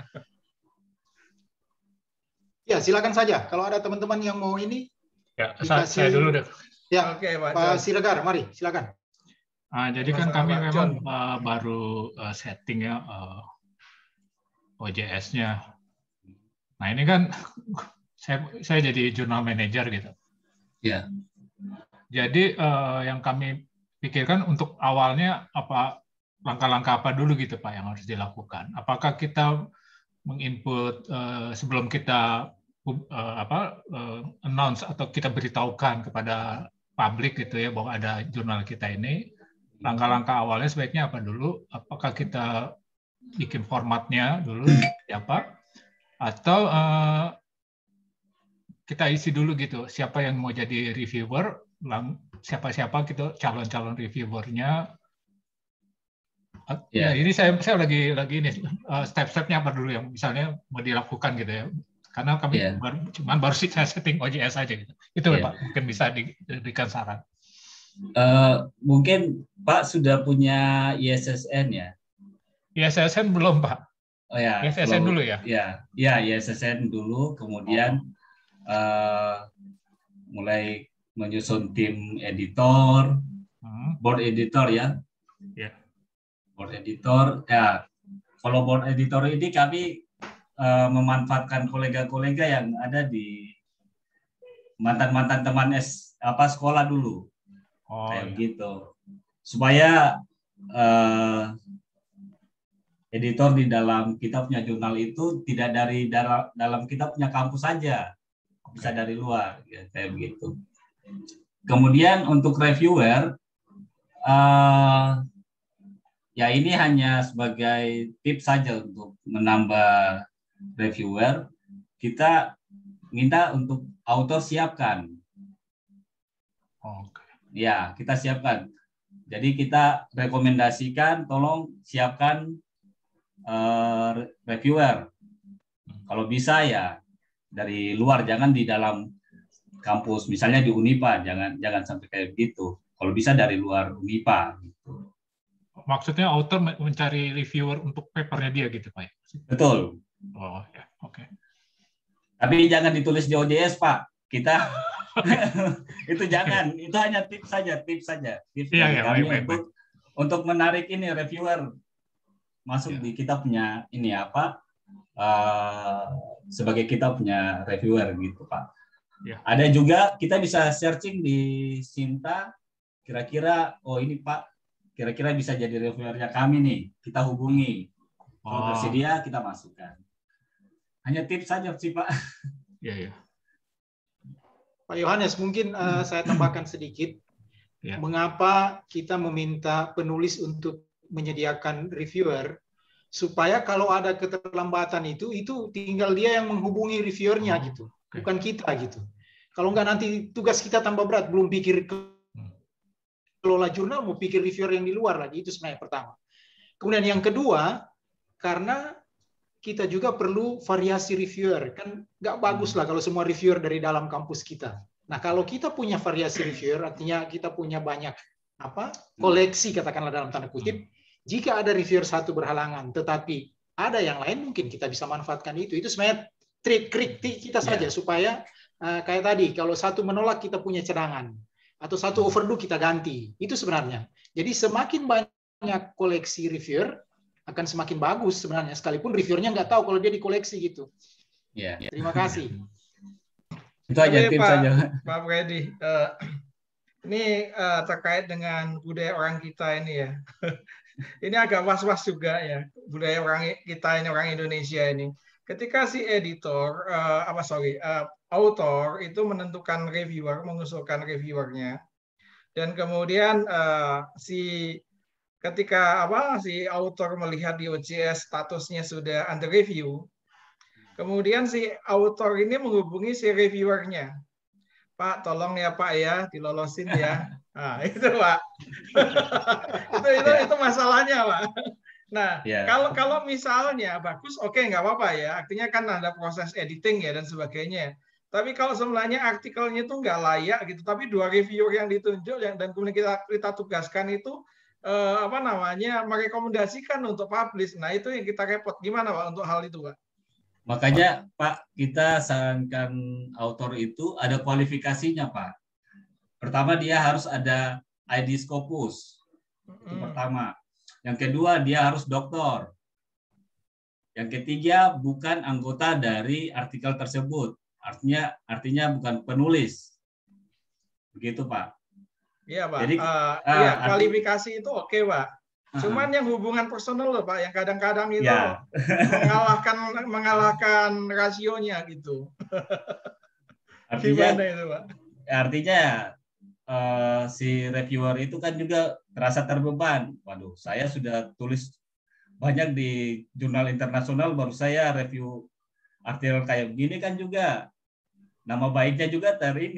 B: Ya silakan saja. Kalau ada teman-teman yang mau ini.
G: Ya, saya dulu deh.
B: Ya, okay, Pak Siregar, mari silakan.
G: Jadi kan kami memang baru setting ya OJS-nya. Nah ini kan saya jadi jurnal manager gitu.
E: Ya.
G: Jadi yang kami pikirkan untuk awalnya langkah-langkah apa dulu gitu Pak yang harus dilakukan. Apakah kita menginput sebelum kita announce atau kita beritahukan kepada publik gitu ya bahwa ada jurnal kita ini. langkah-langkah awalnya sebaiknya apa dulu? Apakah kita bikin formatnya dulu, siapa? Atau kita isi dulu gitu, siapa yang mau jadi reviewer, siapa-siapa gitu calon-calon reviewernya. Ya, ini saya lagi ini step-stepnya apa dulu yang misalnya mau dilakukan gitu ya. Karena kami baru saya setting OJS aja gitu. Itu Pak, mungkin bisa diberikan saran.
E: Mungkin Pak sudah punya ISSN ya?
G: ISSN belum Pak.
E: Oh ya,
G: ISSN dulu ya?
E: Ya, ISSN dulu, kemudian mulai menyusun tim editor, board editor ya. Board editor, ya. Kalau board editor ini kami memanfaatkan kolega-kolega yang ada di mantan-mantan teman sekolah dulu. Kayak gitu. Supaya editor di dalam kita punya jurnal itu tidak dari dalam kita punya kampus saja, bisa dari luar, ya, kayak begitu. Kemudian untuk reviewer, ya ini hanya sebagai tips saja untuk menambah reviewer. Kita minta untuk author siapkan. Ya, kita siapkan. Jadi kita rekomendasikan, tolong siapkan reviewer. Kalau bisa ya dari luar, jangan di dalam kampus. Misalnya di Unipa, jangan sampai kayak begitu. Kalau bisa dari luar Unipa. Gitu.
G: Maksudnya author mencari reviewer untuk papernya dia gitu Pak?
E: Betul.
G: Oh ya, oke.
E: Tapi jangan ditulis di OJS Pak. Kita itu jangan, itu hanya tips saja. Tips
G: baik.
E: Untuk menarik ini reviewer masuk di kita punya ini apa sebagai kita punya reviewer gitu Pak. Ada juga kita bisa searching di Sinta, kira-kira ini Pak, kira-kira bisa jadi reviewernya kami nih, kita hubungi. Kalau bersedia kita masukkan. Hanya tips saja sih Pak.
G: Iya.
B: Pak Yohanes, mungkin saya tambahkan sedikit. Mengapa kita meminta penulis untuk menyediakan reviewer, supaya kalau ada keterlambatan itu tinggal dia yang menghubungi reviewernya gitu, bukan kita gitu. Kalau nggak nanti tugas kita tambah berat, belum pikir kelola jurnal, mau pikir reviewer yang di luar lagi. Itu sebenarnya pertama. Kemudian yang kedua, karena kita juga perlu variasi reviewer. Kan nggak bagus lah kalau semua reviewer dari dalam kampus kita. Nah, kalau kita punya variasi reviewer, artinya kita punya banyak koleksi, katakanlah dalam tanda kutip. Jika ada reviewer satu berhalangan, tetapi ada yang lain, mungkin kita bisa manfaatkan itu. Itu sebenarnya trik kita saja, supaya kayak tadi, kalau satu menolak kita punya cadangan, atau satu overdo kita ganti. Itu sebenarnya. Jadi semakin banyak koleksi reviewer, akan semakin bagus sebenarnya, sekalipun reviewernya nggak tahu kalau dia dikoleksi gitu. Terima kasih.
C: Itu aja tips saja. Pak Freddy, ini terkait dengan budaya orang kita ini ya. Ini agak was-was juga ya, budaya orang kita ini, orang Indonesia ini. Ketika si editor, author itu menentukan reviewer, mengusulkan reviewernya, dan kemudian ketika si author melihat di OJS statusnya sudah under review, kemudian si author ini menghubungi si reviewernya. Pak, tolong ya Pak ya, dilolosin ya. Nah, itu Pak. itu masalahnya Pak. Nah, kalau misalnya bagus, oke, nggak apa-apa ya. Artinya kan ada proses editing ya dan sebagainya. Tapi kalau sebenarnya artikelnya itu nggak layak gitu, tapi dua reviewer yang ditunjuk dan kemudian kita tugaskan itu merekomendasikan untuk publish. Nah, itu yang kita repot. Gimana Pak untuk hal itu, Pak?
E: Makanya Pak, kita sarankan author itu ada kualifikasinya Pak. Pertama, dia harus ada ID Scopus. Itu pertama. Yang kedua, dia harus doktor. Yang ketiga, bukan anggota dari artikel tersebut. Artinya bukan penulis. Begitu Pak.
C: Iya Pak. Jadi, kualifikasi itu oke Pak. Cuman yang hubungan personal loh Pak, yang kadang-kadang itu mengalahkan rasionya gitu.
E: Gimana itu Pak? Artinya si reviewer itu kan juga terasa terbeban. Waduh, saya sudah tulis banyak di jurnal internasional, baru saya review artikel kayak begini kan juga nama baiknya juga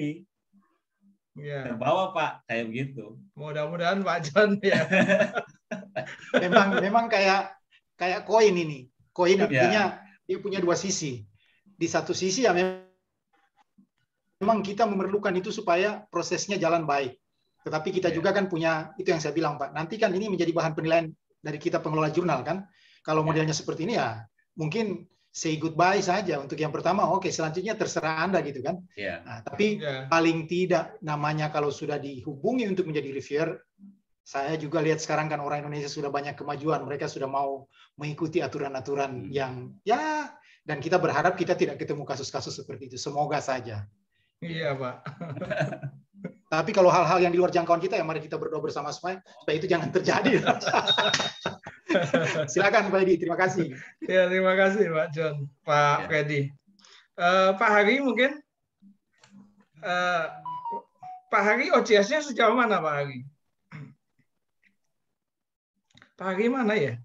E: terbawa Pak, kayak begitu.
C: Mudah-mudahan Pak John ya.
B: memang kayak koin ini. Koin artinya dia punya dua sisi. Di satu sisi ya memang kita memerlukan itu supaya prosesnya jalan baik. Tetapi kita juga kan punya, itu yang saya bilang Pak, nanti kan ini menjadi bahan penilaian dari kita pengelola jurnal kan. Kalau modelnya seperti ini ya mungkin say goodbye saja untuk yang pertama, oke, selanjutnya terserah Anda gitu kan. Nah, tapi paling tidak namanya kalau sudah dihubungi untuk menjadi reviewer, saya juga lihat sekarang kan orang Indonesia sudah banyak kemajuan, mereka sudah mau mengikuti aturan-aturan yang dan kita berharap kita tidak ketemu kasus-kasus seperti itu. Semoga saja.
C: Iya, Pak.
B: Tapi kalau hal-hal yang di luar jangkauan kita, ya mari kita berdoa bersama supaya itu jangan terjadi. Silakan Pak Edi, terima kasih.
C: Ya, terima kasih Pak John, Pak Freddy. Pak Hari mungkin, Pak Hari OJS-nya sejauh mana Pak Hari? Pak Hari mana ya?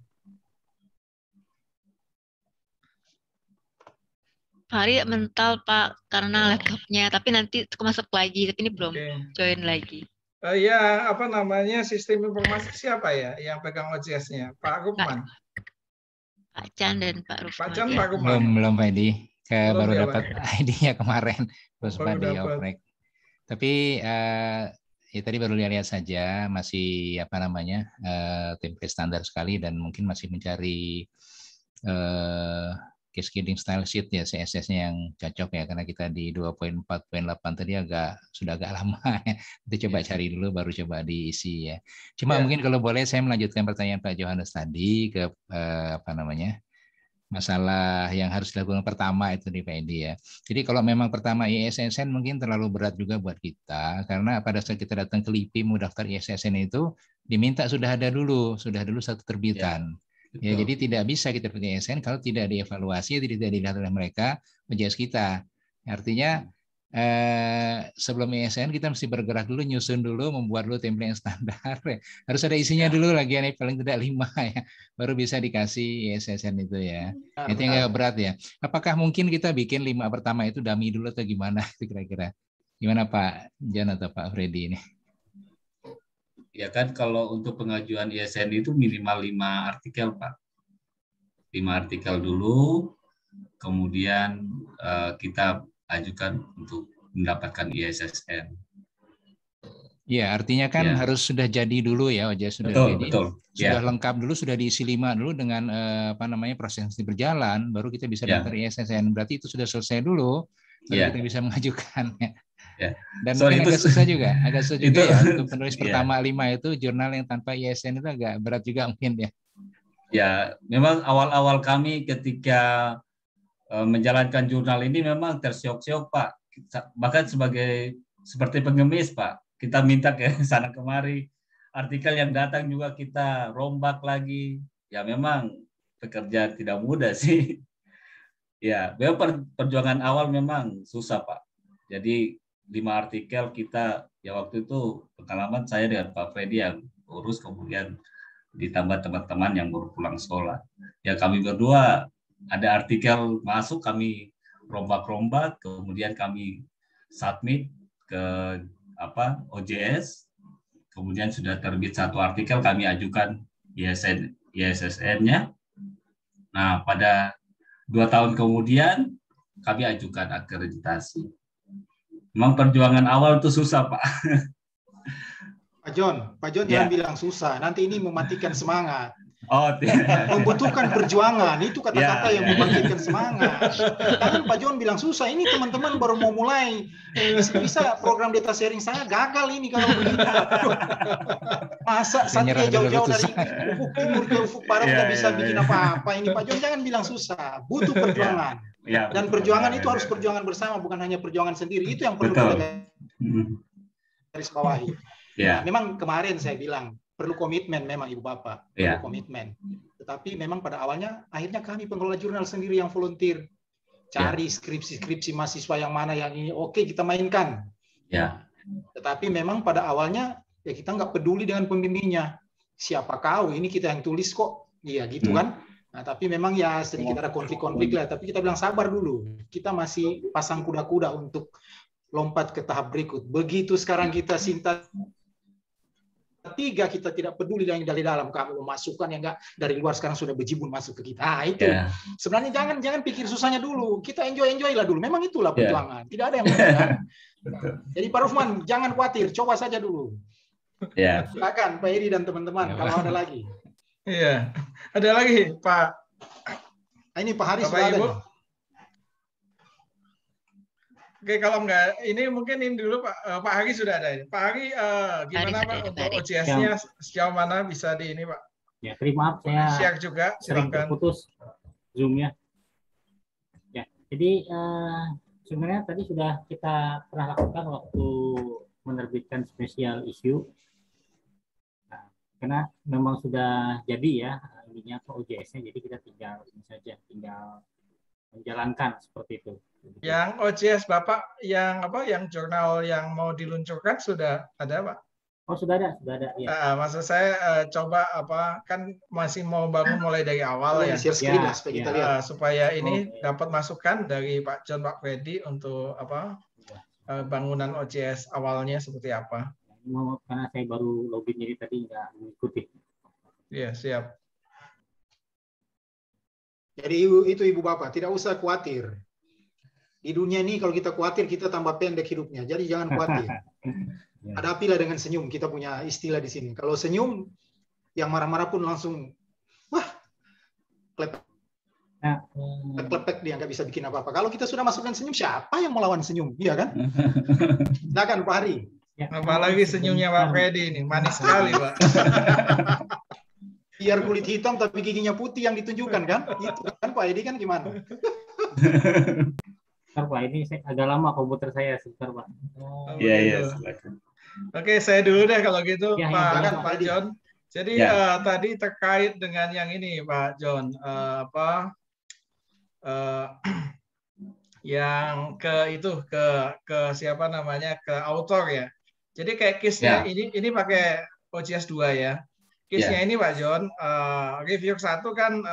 A: Pak Hari mental Pak karena laptopnya, tapi nanti masuk lagi, tapi ini belum join lagi.
C: Ya, apa namanya, sistem informasi siapa ya yang pegang OJS-nya? Pak Rukman?
A: Pak Chan dan Pak Rukman.
C: Pak Chan, Pak Rukman.
H: Belum Pak Edi. Baru dapat ID-nya kemarin, terus Pak di oprek. Tapi ya tadi baru lihat saja, masih apa namanya, template standar sekali dan mungkin masih mencari cascading style sheet ya, CSS-nya yang cocok ya, karena kita di 2.4.8 tadi sudah agak lama ya. Kita coba cari dulu baru coba diisi ya. Cuma mungkin kalau boleh saya melanjutkan pertanyaan Pak Johannes tadi ke apa namanya, masalah yang harus dilakukan pertama itu di Pak Edi ya. Jadi kalau memang pertama ISSN mungkin terlalu berat juga buat kita, karena pada saat kita datang ke LIPI mau daftar ISSN itu diminta sudah dulu satu terbitan. Ya, jadi tidak bisa kita punya ISSN kalau tidak dievaluasi, tidak dilihat oleh mereka OJS kita. Artinya sebelum ISSN kita mesti bergerak dulu, nyusun dulu, membuat dulu template yang standar. Harus ada isinya dulu lagi, paling tidak 5 ya, baru bisa dikasih ISSN itu ya. Itu yang agak berat ya. Apakah mungkin kita bikin 5 pertama itu dummy dulu atau gimana? Kira-kira gimana Pak John atau Pak Freddy ini?
E: Ya kan kalau untuk pengajuan ISSN itu minimal 5 artikel Pak. 5 artikel dulu, kemudian kita ajukan untuk mendapatkan ISSN.
H: Ya, artinya kan harus sudah jadi dulu ya, sudah jadi. Sudah lengkap dulu, sudah diisi 5 dulu dengan apa namanya, proses yang berjalan, baru kita bisa daftar ISSN. Berarti itu sudah selesai dulu, baru kita bisa mengajukan ya. Dan mungkin agak susah juga ya untuk penulis pertama 5 itu jurnal yang tanpa ISSN itu agak berat juga mungkin ya.
E: Ya, memang awal-awal kami ketika menjalankan jurnal ini memang tersiok-siok Pak. Bahkan seperti pengemis Pak, kita minta ke sana kemari. Artikel yang datang juga kita rombak lagi. Ya memang pekerjaan tidak mudah sih. Ya, memang perjuangan awal memang susah Pak. Jadi 5 artikel kita, ya waktu itu pengalaman saya dengan Pak Freddy yang urus, kemudian ditambah teman-teman yang baru pulang sekolah. Ya kami berdua ada artikel masuk, kami rombak-rombak, kemudian kami submit ke OJS, kemudian sudah terbit 1 artikel, kami ajukan ISSN-nya. Nah, pada 2 tahun kemudian kami ajukan akreditasi. Memang perjuangan awal itu susah, Pak.
B: Pak John jangan bilang susah, nanti ini mematikan semangat.
E: Oh,
B: membutuhkan perjuangan, itu kata-kata yang membangkitkan semangat. Jangan Pak John bilang susah, ini teman-teman baru mau mulai. Bisa program data sharing saya gagal ini kalau begitu. Masa Satria jauh-jauh dari ufuk timur ke ufuk barat nggak bisa bikin apa-apa. Ini Pak John jangan bilang susah, butuh perjuangan. Dan perjuangan itu harus perjuangan bersama, bukan hanya perjuangan sendiri. Itu yang perlu kita garis bawahi. Memang kemarin saya bilang perlu komitmen, memang Ibu Bapak perlu komitmen. Tetapi memang pada awalnya akhirnya kami pengelola jurnal sendiri yang volunteer cari skripsi mahasiswa yang mana yang ini oke kita mainkan. Tetapi memang pada awalnya ya kita nggak peduli dengan pembimbingnya. Siapa kau? Ini kita yang tulis kok. Iya gitu kan. Nah, tapi memang ya sedikit ada konflik-konflik lah. Tapi kita bilang sabar dulu. Kita masih pasang kuda-kuda untuk lompat ke tahap berikut. Begitu sekarang kita Sinta 3, kita tidak peduli yang dari dalam, kamu masukkan yang enggak dari luar sekarang sudah bejibun masuk ke kita. Nah, itu sebenarnya jangan pikir susahnya dulu, kita enjoy lah dulu. Memang itulah perjuangan, tidak ada yang mudah. Jadi Pak Rufman jangan khawatir, coba saja dulu. Silakan Pak Edi dan teman-teman kalau ada lagi.
C: Iya, ada lagi Pak.
B: Ini Pak Haris sudah ada.
C: Oke, kalau enggak, ini mungkin ini dulu Pak Hari sudah ada. Pak Hari, gimana Pak untuk OJS-nya sejauh mana bisa di ini Pak?
D: Ya, terima maaf saya
C: share juga,
D: sering terputus Zoom-nya. Ya, jadi sebenarnya tadi sudah kita pernah lakukan waktu menerbitkan spesial issue. Nah, karena memang sudah jadi ya ininya ke OJS-nya, jadi kita tinggal ini saja, tinggal menjalankan seperti itu.
C: Yang OJS Bapak yang apa? Yang jurnal yang mau diluncurkan sudah ada Pak?
D: Oh sudah ada ya.
C: Maksud saya coba apa? Kan masih mau bangun mulai dari awal ya. Supaya ini dapat masukan dari Pak John, Pak Freddy untuk apa? Bangunan OJS awalnya seperti apa?
D: Karena saya baru login jadi tadi nggak mengikuti.
C: Iya siap.
B: Jadi itu Ibu Bapak, tidak usah khawatir. Di dunia ini kalau kita khawatir, kita tambah pendek hidupnya. Jadi jangan khawatir. Hadapilah dengan senyum. Kita punya istilah di sini. Kalau senyum, yang marah-marah pun langsung, wah, klepek dia, nggak bisa bikin apa-apa. Kalau kita sudah masukkan senyum, siapa yang melawan senyum? Iya kan? Silakan Pak Hari.
C: Apalagi senyumnya Pak Freddy ini, manis sekali Pak.
B: Biar kulit hitam tapi giginya putih yang ditunjukkan kan? Itu kan Pak Edi kan gimana?
D: Sebentar Pak, ini agak lama komputer saya sebentar Pak.
E: Iya, silakan.
C: Oke, saya dulu deh kalau gitu Pak John. Jadi tadi terkait dengan yang ini Pak John, yang ke siapa namanya, ke author ya. Jadi kayak case-nya ini pakai OJS 2 ya. Case-nya ini Pak John, reviewer 1 kan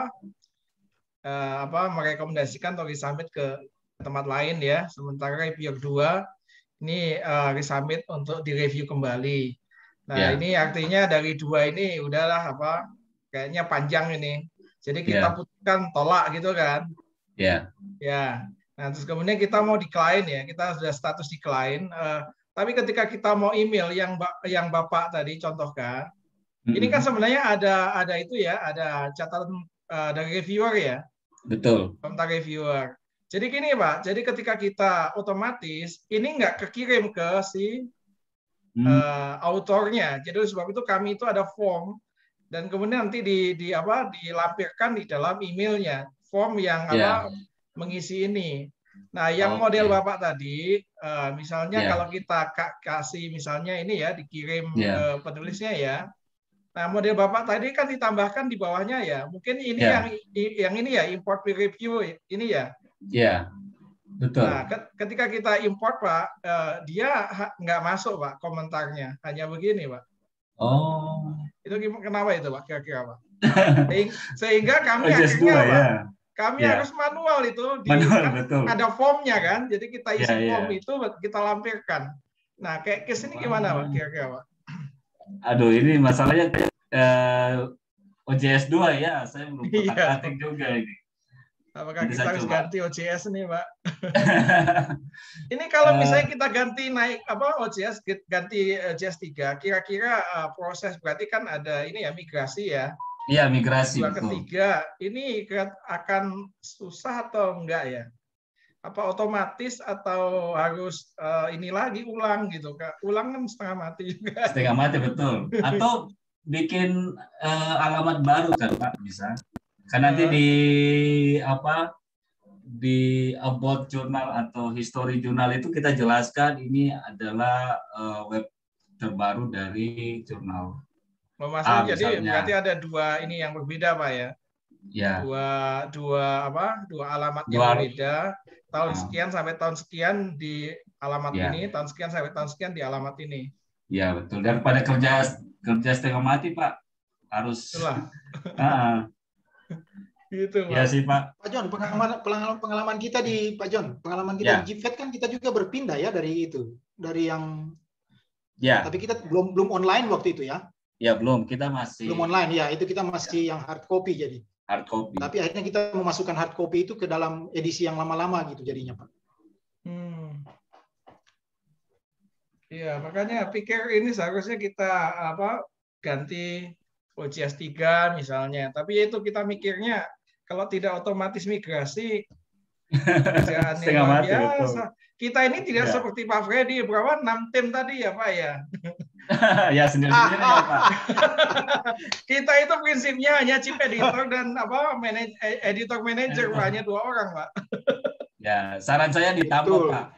C: merekomendasikan untuk disubmit ke tempat lain ya. Sementara reviewer 2 ini resubmit untuk direview kembali. Nah, ini artinya dari 2 ini udahlah kayaknya panjang ini. Jadi kita putuskan tolak gitu kan. Ya. Nah, terus kemudian kita mau decline ya. Kita sudah status decline. Tapi ketika kita mau email yang Bapak tadi contohkan, ini kan sebenarnya ada itu ya, ada catatan dari reviewer ya.
E: Betul.
C: Tentang reviewer. Jadi gini Pak, jadi ketika kita otomatis ini nggak kekirim ke si autornya. Jadi sebab itu kami itu ada form dan kemudian nanti dilampirkan di dalam emailnya form yang mengisi ini. Nah, yang model Bapak tadi, misalnya kalau kita kasih misalnya ini ya dikirim ke penulisnya ya. Nah, model Bapak tadi kan ditambahkan di bawahnya ya. Mungkin ini yang ini ya, import peer review ini ya.
E: Iya, betul.
C: Nah, ketika kita import Pak, dia nggak masuk Pak komentarnya. Hanya begini Pak.
E: Oh.
C: Itu kenapa itu Pak kira-kira Pak? Sehingga kami akhirnya Pak, kami harus manual itu. Kan ada formnya kan. Jadi kita isi form itu kita lampirkan. Nah, kayak case ini gimana Pak kira-kira Pak?
E: Aduh, ini masalahnya OJS 2 ya, saya belum praktik juga ini.
C: Apakah kita harus ganti OJS nih, Pak? Ini kalau misalnya kita ganti OJS ganti OJS 3, kira-kira proses berarti kan ada ini ya migrasi ya.
E: Iya, migrasi.
C: Ketiga, ini akan susah atau enggak ya? Apa otomatis atau harus ini lagi ulang gitu Kak? Ulang kan setengah mati juga.
E: Setengah mati betul. Atau bikin alamat baru kan Pak bisa. Kan nanti di about jurnal atau history jurnal itu kita jelaskan ini adalah web terbaru dari jurnal.
C: Jadi berarti ada 2 ini yang berbeda Pak ya?
E: Ya.
C: Dua alamat yang berbeda. tahun sekian sampai tahun sekian di alamat
E: Ya.
C: ini, tahun sekian sampai tahun sekian di alamat ini.
E: Ya betul. Daripada kerja setengah mati Pak, harus.
C: Itulah. Gitu, Pak.
E: Ya sih Pak.
B: Pak John, pengalaman kita di Pak John, pengalaman kita di GFED kan kita juga berpindah ya dari itu, dari yang.
E: Ya.
B: Tapi kita belum online waktu itu ya.
E: Ya belum, kita masih.
B: Belum online ya, itu kita masih yang hard copy jadi.
E: Hard copy.
B: Tapi akhirnya kita memasukkan hard copy itu ke dalam edisi yang lama-lama gitu jadinya Pak.
C: Iya, makanya pikir ini seharusnya kita ganti OJS 3 misalnya. Tapi itu kita mikirnya kalau tidak otomatis migrasi kerjaan yang luar biasa. Kita ini tidak seperti Pak Freddy, berapa 6 tim tadi ya Pak ya.
E: Ya sendiri-sendiri ya Pak.
C: Kita itu prinsipnya hanya chief editor dan editor manager, hanya 2 orang Pak.
E: Ya, saran saya ditambah Pak.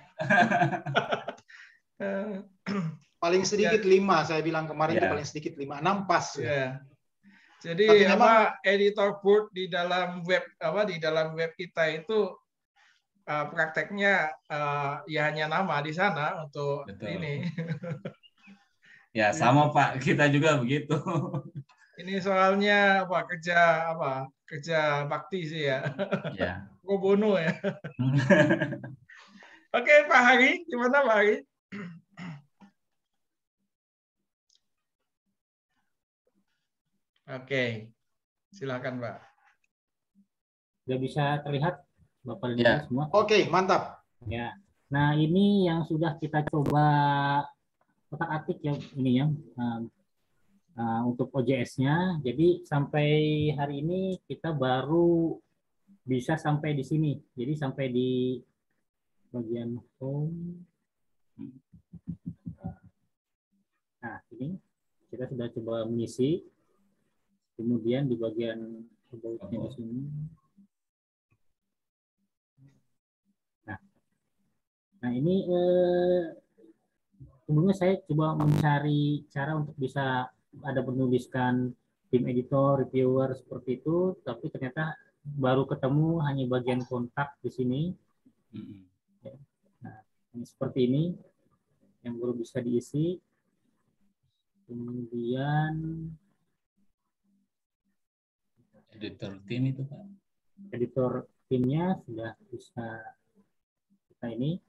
B: Paling sedikit 5, saya bilang kemarin itu paling sedikit 5, 6 pas.
C: Ya. Jadi editor board di dalam web kita itu prakteknya ya hanya nama di sana untuk ini.
E: Ya sama Pak, kita juga begitu.
C: Ini soalnya kerja bakti sih ya.
E: Ya.
C: Pro bono ya. Oke Pak Hari, gimana Pak Hari? Oke, silakan Pak.
D: Sudah bisa terlihat Bapak dan semua?
B: Oke, mantap.
D: Ya. Nah ini yang sudah kita coba otak-atik ya ini ya untuk OJS-nya. Jadi sampai hari ini kita baru bisa sampai di sini. Jadi sampai di bagian home. Nah ini kita sudah coba mengisi. Kemudian di bagian about-nya di sini. Nah ini sebelumnya saya coba mencari cara untuk bisa ada menuliskan tim editor, reviewer seperti itu, tapi ternyata baru ketemu hanya bagian kontak di sini. Nah, ini seperti ini yang baru bisa diisi. Kemudian
E: editor tim itu Pak.
D: Editor timnya sudah bisa kita ini.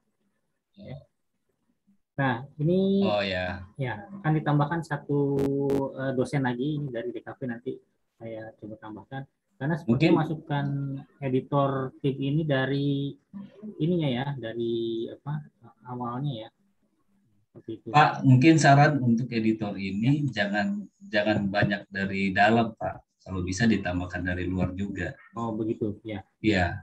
D: Nah, ini ya akan ditambahkan satu dosen lagi ini dari DKV, nanti saya coba tambahkan. Karena sepertinya masukkan editor tim ini dari ininya ya, dari awalnya ya. Seperti itu.
E: Pak, mungkin saran untuk editor ini jangan banyak dari dalam Pak. Kalau bisa ditambahkan dari luar juga.
D: Oh begitu ya.
E: Iya.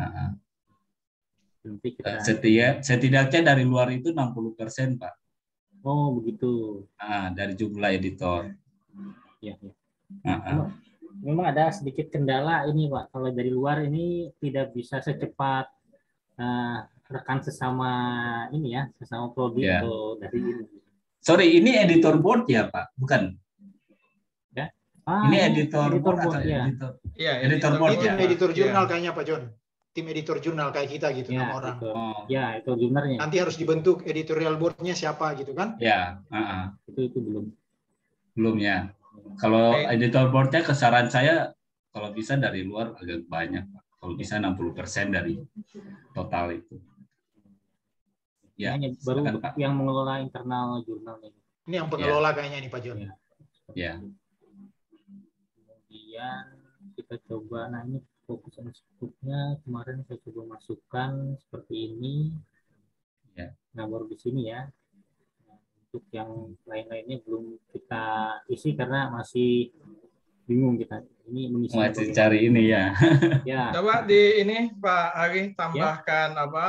D: Setidaknya
E: dari luar itu 60% Pak.
D: Oh begitu.
E: Dari jumlah editor.
D: Ya. Memang ada sedikit kendala ini Pak. Kalau dari luar ini tidak bisa secepat rekan sesama ini ya, sesama prodi atau dari ini.
E: Sorry, ini editor board ya Pak, bukan?
D: Ya.
E: Ini editor board
D: ya.
E: Editor board ya.
B: Editor jurnal kayaknya Pak John. Tim editor jurnal kayak kita gitu nama orang.
D: Ya, itu jurnalnya.
B: Nanti harus dibentuk editorial board-nya siapa gitu kan?
E: Ya,
D: itu belum.
E: Belum ya. Kalau editor board-nya kesaran saya kalau bisa dari luar agak banyak, Pak. Kalau bisa 60% dari total itu. Ya,
D: hanya baru Pak yang mengelola internal jurnalnya.
B: Ini yang pengelola kayaknya nih Pak John.
E: Ya.
D: Kemudian kita coba, nah ini fokus and scope-nya kemarin saya coba masukkan seperti ini.
E: Ya.
D: Nah baru di sini ya. Nah, untuk yang lain-lainnya belum kita isi karena masih bingung kita. Ini mengisi
E: masih cari ini ya.
D: Ya.
C: Coba di ini Pak Ari tambahkan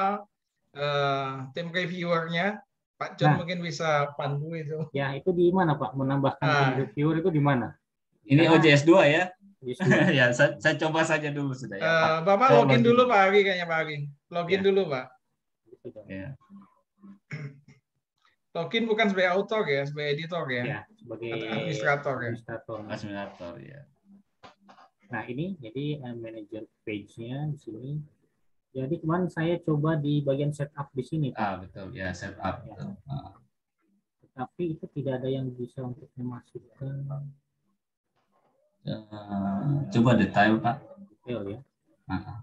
C: tim reviewer-nya. Pak John mungkin bisa pandu itu.
D: Ya itu di mana Pak? Menambahkan tim reviewer itu di mana?
E: Ini OJS 2 ya. Ya, saya coba saja dulu sudah ya.
C: Bapak login dulu Pak Ari kayaknya Pak Ari. Login dulu Pak.
E: Ya.
C: Login bukan sebagai author ya, sebagai editor ya.
D: Ya, sebagai
C: administrator ya.
E: Administrator ya.
D: Nah, ini jadi manager page-nya di sini. Jadi kemarin saya coba di bagian setup di sini, Pak.
E: Betul ya, setup.
D: Ya. Tetapi itu tidak ada yang bisa untuk memasukkan.
E: Coba detail, Pak.
D: Detail ya. Nah,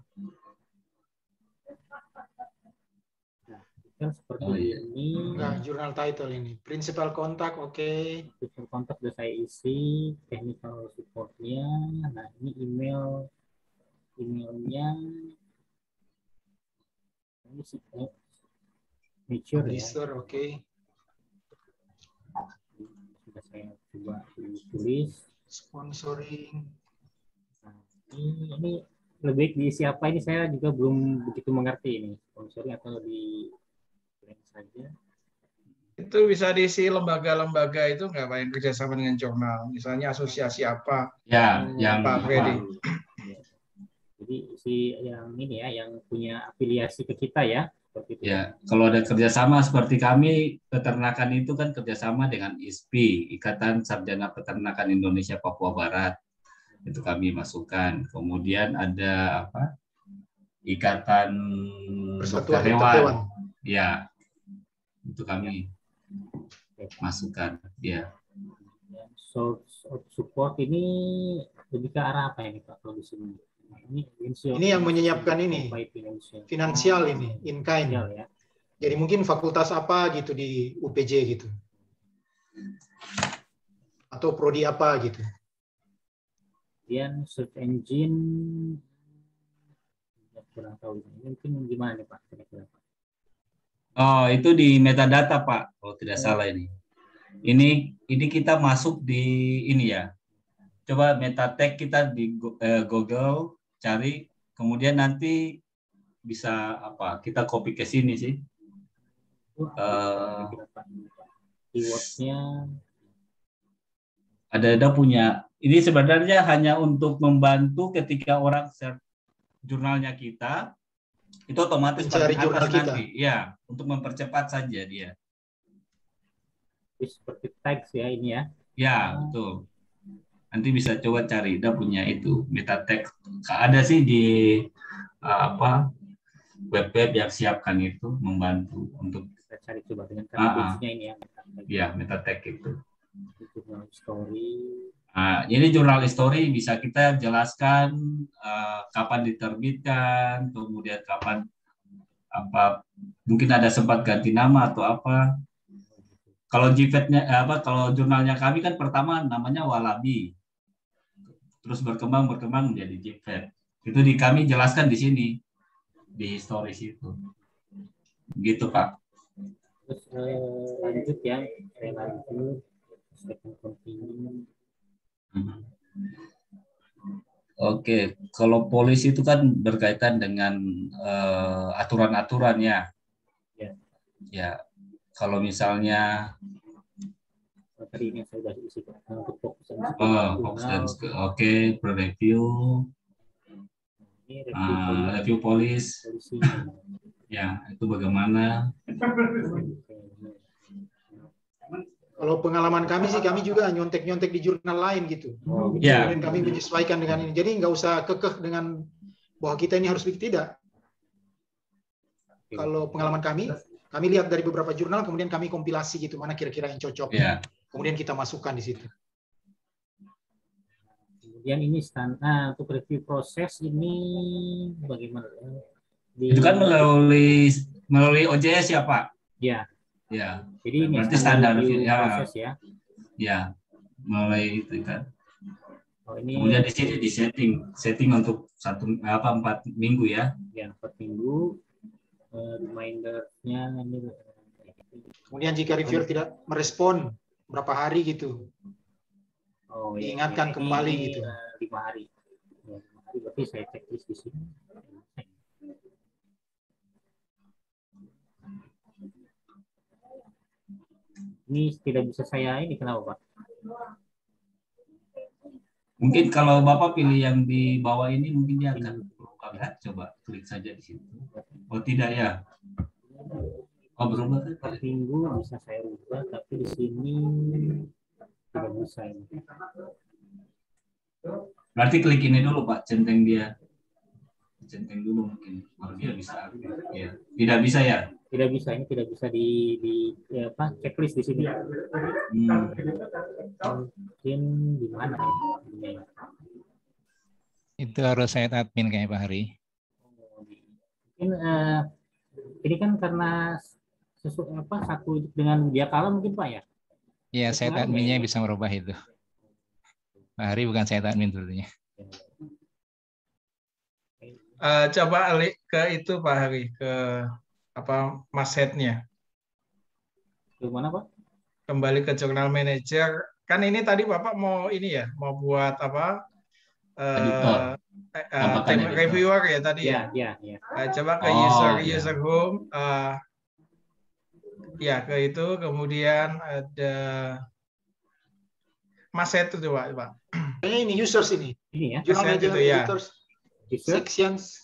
D: detail seperti ini.
B: Nah, jurnal title ini. Principal contact, oke.
D: Principal contact sudah saya isi, technical support-nya. Nah, ini emailnya. Ini signature ya.
B: Oke.
D: Sudah saya coba tulis.
B: Sponsoring.
D: Nah, ini lebih diisi apa ini saya juga belum begitu mengerti ini. Sponsoring atau di blank saja.
C: Itu bisa diisi lembaga-lembaga itu nggak Pak yang kerjasama dengan jurnal, misalnya asosiasi apa?
E: Ya, yang
C: Pak Freddy.
D: Jadi si yang ini ya, yang punya afiliasi ke kita ya. Seperti itu.
E: Ya, kalau ada kerjasama seperti kami, peternakan itu kan kerjasama dengan ISPI, Ikatan Sarjana Peternakan Indonesia Papua Barat. Itu kami masukkan. Kemudian ada apa? Ikatan
B: Persatuan
E: Dokter
B: Hewan.
E: Hewan. Ya, itu kami masukkan. Ya.
D: Source of support ini lebih ke arah apa ini Pak kalau di sini?
B: Ini yang menyiapkan ini, finansial ini, in kind.
D: Ya.
B: Jadi mungkin fakultas apa gitu di UPJ gitu. Atau prodi apa gitu.
D: Kemudian search engine, kurang tahu ini mungkin gimana nih Pak? Kira-kira Pak?
E: Oh, itu di metadata Pak, kalau tidak salah ini. Ini kita masuk di ini ya. Coba meta tag kita di Google cari, kemudian nanti bisa apa? Kita copy ke sini sih.
D: Keywordnya
E: ada punya. Ini sebenarnya hanya untuk membantu ketika orang search jurnalnya kita, itu otomatis
B: mencari jurnal kita.
E: Nanti. Ya, untuk mempercepat saja dia.
D: Seperti tags ya ini ya.
E: Ya, betul. Nanti bisa coba cari, dia punya itu meta tag. Ada sih di web-web yang siapkan itu membantu untuk
D: kita cari coba dengan kuncinya ini ya.
E: Ya, meta tag itu.
D: Jurnal story.
E: Ini jurnal history bisa kita jelaskan kapan diterbitkan, kemudian kapan mungkin ada sempat ganti nama atau apa. Kalau JIVET-nya kalau jurnalnya kami kan pertama namanya Walabi. Terus berkembang menjadi JIVET. Itu kami jelaskan di sini di historis itu. Gitu, Pak.
D: Terus lanjut ya, saya lanjut.
E: Oke, kalau polisi itu kan berkaitan dengan aturan-aturannya. Ya, kalau misalnya
D: tadi ini saya sudah isi untuk fokus
E: dan oke, pre-review, review polis. Ya, itu bagaimana?
B: Kalau pengalaman kami sih, kami juga nyontek-nyontek di jurnal lain gitu.
E: Ya.
B: Kemudian kami menyesuaikan dengan ini. Jadi nggak usah kekeh dengan bahwa kita ini harus bikin, tidak. Kalau pengalaman kami lihat dari beberapa jurnal, kemudian kami kompilasi gitu, mana kira-kira yang cocok.
E: Ya.
B: Kemudian kita masukkan di situ.
D: Kemudian ini standar untuk review proses ini bagaimana?
E: Itu kan melalui OJS ya Pak?
D: Ya.
E: Ya.
D: Jadi ini
E: berarti standar
D: review
E: ya.
D: proses ya.
E: Ya, mulai itu kan.
D: Ini
E: kemudian di sini di setting untuk 4 minggu ya.
D: Ya, 4 minggu. Reminder-nya ini.
B: Kemudian jika reviewer tidak merespon berapa hari gitu, diingatkan kembali gitu.
D: 5 hari. Ya, 5 hari berarti saya checklist di sini. Ini tidak bisa saya ini kenapa Pak?
E: Mungkin kalau Bapak pilih yang di bawah ini mungkin dia akan lihat, coba klik saja di situ. Oh tidak ya? Oh berubah kan?
D: Per minggu bisa saya ubah, tapi di sini tidak bisa ini.
E: Berarti klik ini dulu Pak, centeng dia. centeng dulu mungkin baru dia bisa aktif. Ya. Tidak bisa ya?
D: Tidak bisa, ini tidak bisa di apa checklist di sini. Mungkin di mana ya?
H: Itu harus saya admin kayak Pak Hari.
D: Mungkin ini kan karena satu dengan dia kalah mungkin Pak ya?
H: Iya, saya adminnya bisa merubah itu. Pak Hari bukan saya admin tentunya.
C: Coba alik ke itu Pak Hari, ke apa mashead-nya.
D: Ke mana Pak?
C: Kembali ke Journal Manager. Kan ini tadi Bapak mau ini ya, mau buat apa? Tim reviewer ya tadi ya.
D: Iya.
C: Coba ke user home. Ya ke itu, kemudian ada mashead itu Pak.
B: Ini users ini.
D: Ini ya.
C: Journal Manager, itu ya.
B: Sections.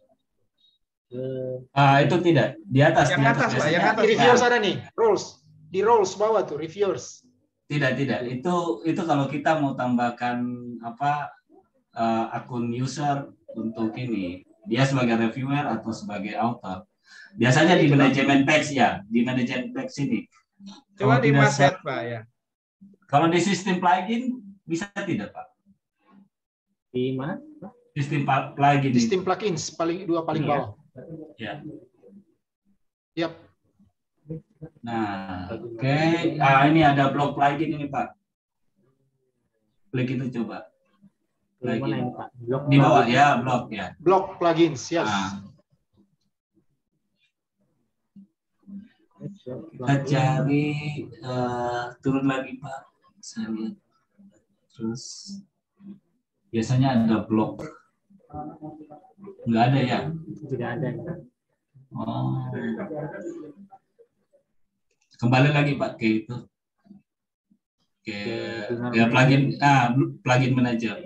E: Itu tidak di atas.
C: Yang atas Pak, yang atas.
B: Reviewers ada nih, roles. Di roles bawah tuh reviewers.
E: Tidak. Itu kalau kita mau tambahkan apa akun user untuk ini, dia sebagai reviewer atau sebagai author. Biasanya di manajemen page ya, di manajemen page ini.
C: Coba di mashead Pak ya.
E: Kalau di sistem plugin bisa tidak Pak?
D: Di mana?
E: Sistem plugin.
B: Sistem plugins paling bawah.
E: Ya.
B: Yap.
E: Nah, oke. Ini ada blog plugin ini Pak. Klik itu coba.
D: Mana ini Pak? Blog
E: di bawah ya, blog ya.
B: Blog plugins, yes.
E: Kita cari turun lagi Pak. Saya lihat. Terus biasanya ada blog. Enggak ada ya?
D: Tidak ada.
E: Oh. Kembali lagi Pak ke itu. Ke plugin plugin manager.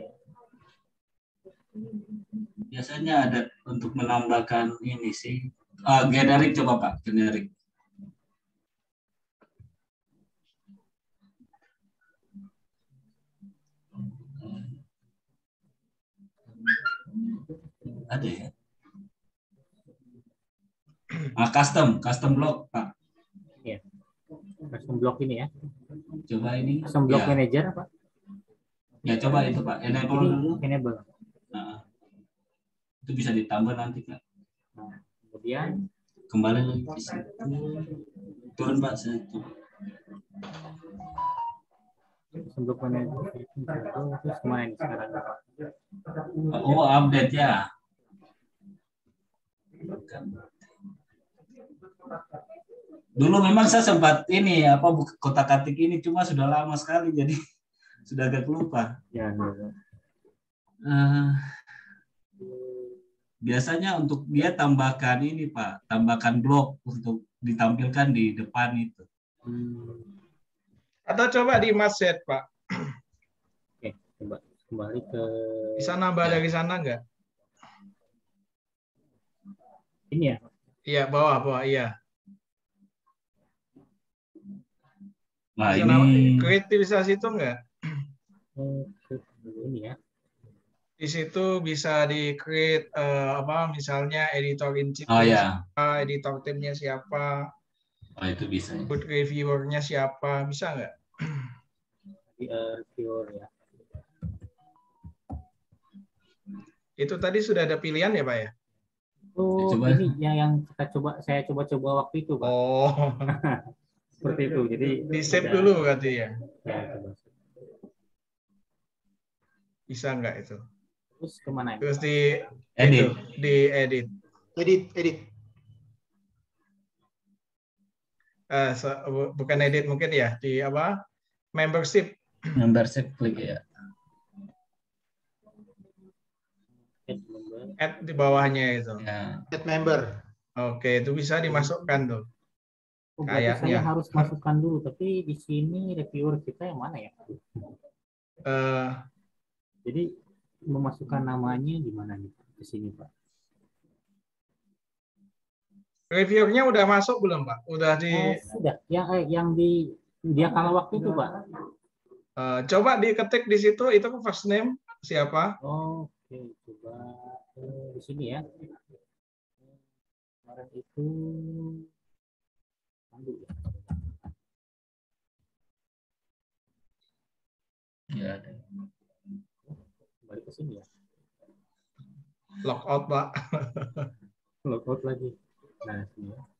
E: Biasanya ada untuk menambahkan ini sih. Generic coba Pak, generic. Ada ya. Custom block Pak.
D: Iya. Custom block ini ya.
E: Coba ini.
D: Custom block manager Pak.
E: Ya coba itu Pak. Enable dulu.
D: Enable.
E: Nah, itu bisa ditambah nanti Pak.
D: Nah, kemudian
E: kembali lagi ke situ. Turun Pak saya.
D: Custom block manager terus kemana ini sekarang Pak?
E: Oh, update ya. Dulu memang saya sempat ini kotak-katik ini, cuma sudah lama sekali jadi sudah agak lupa.
D: Ya.
E: Biasanya untuk dia tambahkan ini Pak, tambahkan blok untuk ditampilkan di depan itu.
C: Atau coba di mashead Pak.
D: Oke, coba kembali ke.
C: Bisa nambah dari sana enggak?
D: Ini ya?
C: Iya, bawah, iya.
E: Nah,
C: bisa
E: ini
C: kreativitas itu enggak?
D: Ini ya.
C: Di situ bisa di-create misalnya editor in chief siapa, editor timnya siapa.
E: Itu bisa. Ya.
C: Good reviewer-nya siapa, bisa enggak?
D: Reviewer ya.
C: Itu tadi sudah ada pilihan ya, Pak ya?
D: Oh, ini yang saya coba waktu itu, Pak.
C: Oh.
D: Seperti itu. Jadi
C: di save dulu berarti ya.
D: Ya, coba.
C: Bisa enggak itu?
D: Terus kemana?
C: Terus di
E: edit.
B: Edit.
C: Bukan edit mungkin ya, di apa? Membership.
E: Membership klik ya.
C: Add di bawahnya itu.
E: Ya.
B: Add member.
C: Oke, itu bisa dimasukkan tuh.
D: Kayaknya saya harus masukkan dulu, tapi di sini reviewer kita yang mana ya? Jadi memasukkan namanya gimana nih di sini, Pak?
C: Reviewernya udah masuk belum, Pak? Udah di
D: sudah. Yang di dia kalah waktu itu, Pak.
C: Coba diketik di situ itu first name siapa?
D: Oke, coba. di sini ya. Kemarin itu aduh ya.
E: Ya, ada.
D: Balik ke sini ya.
C: Lockout, Pak.
D: Logout lagi. Nah, sini ya.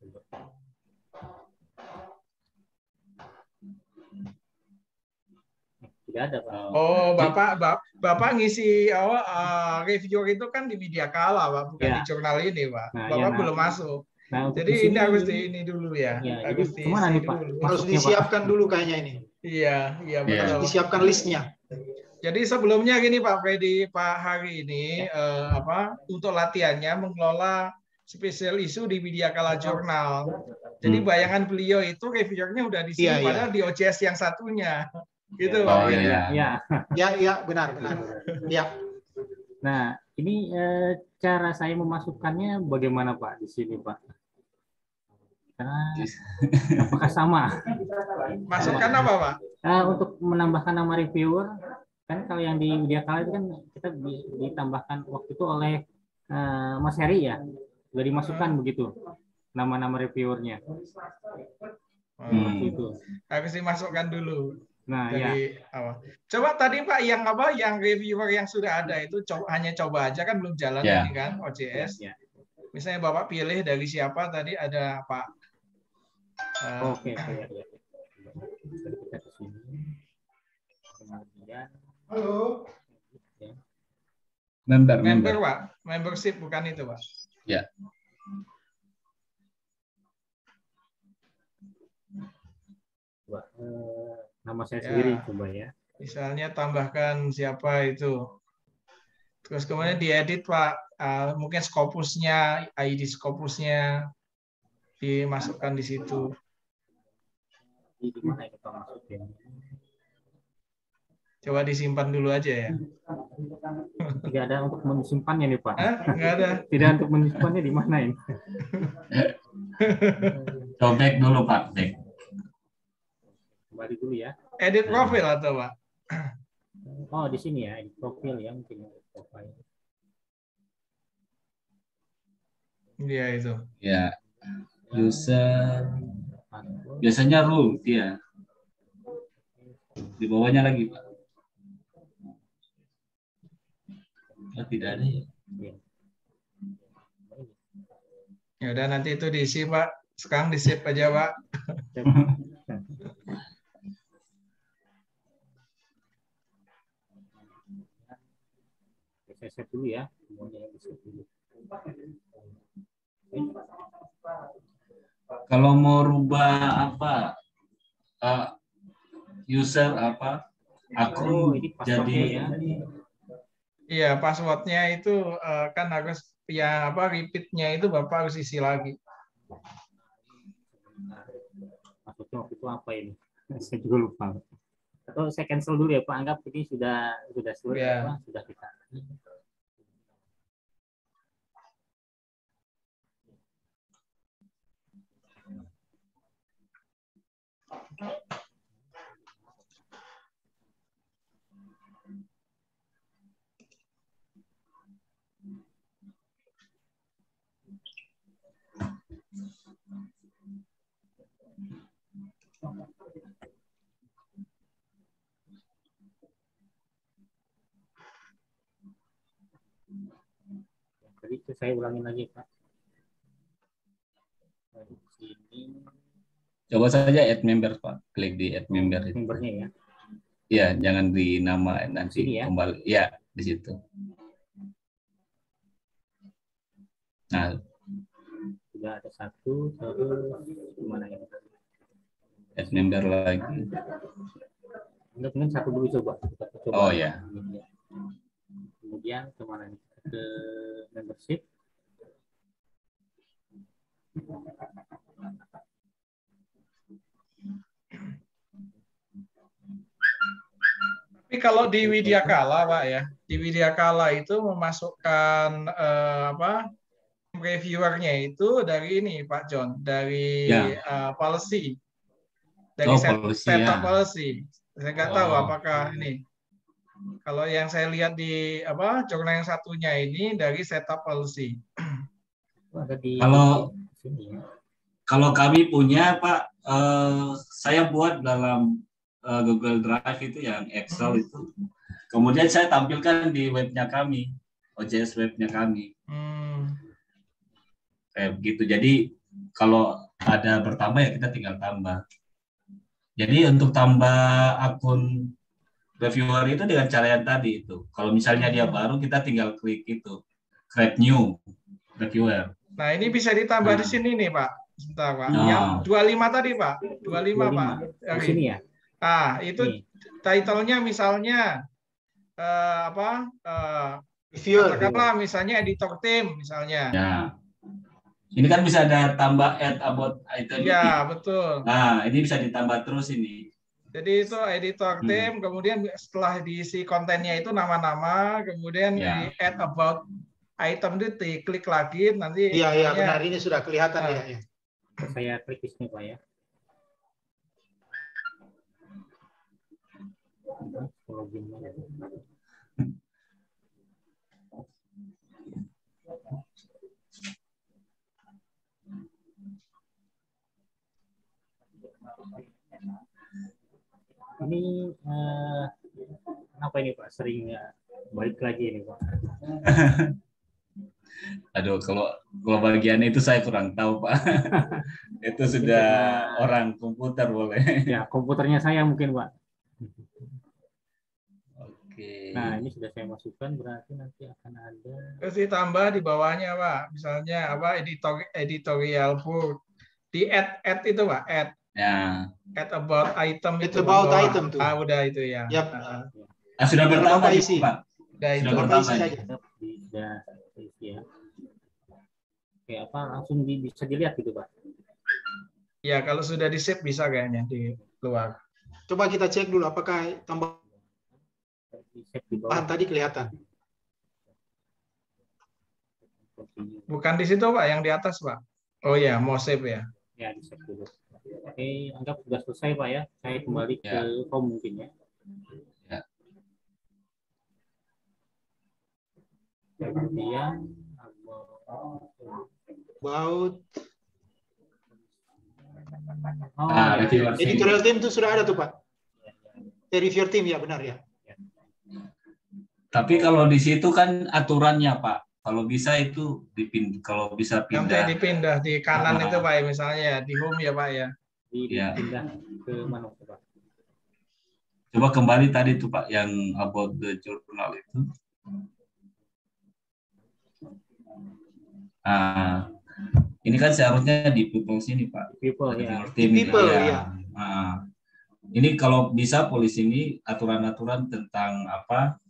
D: Tidak ada, Pak.
C: Oh, Bapak ngisi review itu kan di Media Kala, Pak, bukan
D: Ya.
C: di jurnal ini, Pak.
D: Nah,
C: Bapak
D: ya,
C: belum masuk.
D: Nah, untuk
C: Jadi
D: di sini
C: ini harus ini dulu ya.
D: Ya,
C: Harus
D: jadi kemana
C: diisi
D: nih, Pak?
C: dulu.
B: Harus
D: Masuknya, Pak.
B: disiapkan dulu kayaknya ini.
C: Iya, iya
E: Iya.
C: betul.
B: Harus disiapkan listnya.
C: Jadi sebelumnya gini Pak Freddy, Pak hari ini untuk latihannya mengelola spesial isu di Media Kala Jurnal. Jadi bayangan beliau itu reviewernya udah di sini,
B: Iya, iya.
C: padahal di OJS yang satunya. Gitu
D: Ya.
C: Pak
E: Oh
C: Freddy.
E: iya.
D: Ya.
B: Ya, benar. Ya.
D: Nah, ini cara saya memasukkannya bagaimana, Pak, di sini, Pak? Karena apakah sama?
C: Masukkan apa Pak?
D: Untuk menambahkan nama reviewer, kan kalau yang di Media Kala itu kan kita ditambahkan waktu itu oleh Mas Heri ya, sudah dimasukkan begitu nama-nama reviewernya. Itu.
C: Harus dimasukkan dulu.
D: Nah,
C: Dari awal. Coba tadi Pak yang reviewer yang sudah ada itu hanya coba aja kan belum jalan
E: Ya.
C: ini kan OJS.
D: Ya.
C: Misalnya Bapak pilih dari siapa tadi ada Pak.
D: Oke, ya. Kita ke sini. Kemudian
B: Halo.
D: ya.
C: Member Pak, membership bukan itu Pak.
E: Ya.
D: Coba, nama saya
C: Ya.
D: sendiri coba ya.
C: Misalnya tambahkan siapa itu. Terus kemudian diedit Pak, mungkin Scopusnya, ID Scopusnya dimasukkan di situ.
D: Di mana ini Pak masukin?
C: Coba disimpan dulu aja ya.
D: Tidak ada untuk menyimpannya nih Pak.
C: Nggak ada.
D: Tidak untuk menyimpannya di mana ini?
E: Coba back dulu Pak. Back.
D: Kembali dulu ya.
C: Edit profil atau Pak?
D: Oh, di sini ya, di profil ya mungkin. Profil.
C: Iya itu.
E: Ya. User. Biasanya root ya. Di bawahnya lagi Pak. Oh, tidak ada ya.
C: Ya udah nanti itu diisi Pak. Sekarang di save aja Pak.
D: Saya save dulu ya. Semuanya yang di save dulu.
E: Kalau mau rubah apa user apa akun
D: Ini
E: jadi
D: passwordnya ya.
C: Iya, passwordnya itu kan harus ya repeatnya itu Bapak harus isi lagi.
D: Maksudnya waktu itu apa ini? Saya juga lupa. Atau saya cancel dulu ya Pak, anggap ini sudah selesai
C: Ya.
D: sudah kita. Jadi saya ulangin lagi Pak. Dari sini
E: coba saja add member Pak. Klik di add member itu.
D: membernya ya.
E: Ya, jangan di nama nanti
D: Sini ya?
E: kembali. Ya, di situ. Nah,
D: Sudah ada satu, terus gimana ya?
E: add member lagi.
D: Mungkin satu dulu coba. Kita coba.
E: Oh ya.
D: Kemudian kemana nih? Ke membership.
C: Tapi kalau di Widya Kala Pak ya, di Widya Kala itu memasukkan reviewernya itu dari ini Pak John, dari policy, dari
E: policy,
C: setup
E: ya.
C: policy. Saya nggak tahu apakah ini Kalau yang saya lihat di jurnal yang satunya ini dari setup policy.
E: Kalau kami punya Pak, saya buat dalam Google Drive itu yang Excel itu. Kemudian saya tampilkan di webnya kami, OJS webnya kami. Kayak begitu. Jadi kalau ada bertambah ya kita tinggal tambah. Jadi untuk tambah akun reviewer itu dengan cara yang tadi itu. Kalau misalnya dia baru, kita tinggal klik itu, create new reviewer.
C: Nah, ini bisa ditambah di sini nih, Pak. Sebentar, Pak. Yang 25 tadi, Pak. 25, Pak.
D: Di sini ya.
C: Itu title-nya misalnya katakanlah misalnya editor tim misalnya.
E: Ya. Ini kan bisa ada tambah add about item.
C: Ya, betul.
E: Nah, ini bisa ditambah terus ini.
C: Jadi itu editor tim, kemudian setelah diisi kontennya itu nama-nama, kemudian di add about item itu diklik lagi nanti.
B: Iya, benar, ini sudah kelihatan ya.
D: Saya klik di sini, Pak ya. Ini kenapa ini Pak sering balik lagi ini Pak?
E: Aduh, kalau bagian itu saya kurang tahu Pak. Itu sudah orang komputer boleh.
D: Ya, komputernya saya mungkin Pak.
E: Oke.
D: Nah, ini sudah saya masukkan, berarti nanti akan ada.
C: Terus ditambah di bawahnya Pak, misalnya editorial book. Di add itu Pak, add.
E: Ya.
C: Add about item
B: itu. About item tuh.
C: Udah itu ya.
B: Yep.
E: Sudah bertambah
B: isi
E: Pak.
C: Sudah
E: bertambah
C: saja.
D: Ya. Oke, langsung bisa dilihat gitu Pak?
C: Ya, kalau sudah di-save bisa kayaknya di luar.
B: Coba kita cek dulu apakah tambahan tadi kelihatan.
C: Bukan di situ Pak, yang di atas Pak. Oh ya, mau save ya.
D: Ya, di-save dulu. Oke, anggap sudah selesai Pak ya. Saya kembali ke home mungkin ya. Kemudian
B: about editorial team itu sudah ada tuh Pak. Reviewer team ya, benar ya.
E: Tapi kalau di situ kan aturannya Pak. Kalau bisa itu kalau bisa pindah.
C: Nanti dipindah di kanan itu Pak, misalnya di home ya Pak ya.
D: Dipindah ke mana Pak?
E: Coba kembali tadi tuh Pak yang about the journal itu. Ini kan seharusnya di people sini Pak.
D: People ya.
B: People ya.
E: Ini kalau bisa polisi ini aturan-aturan tentang apa?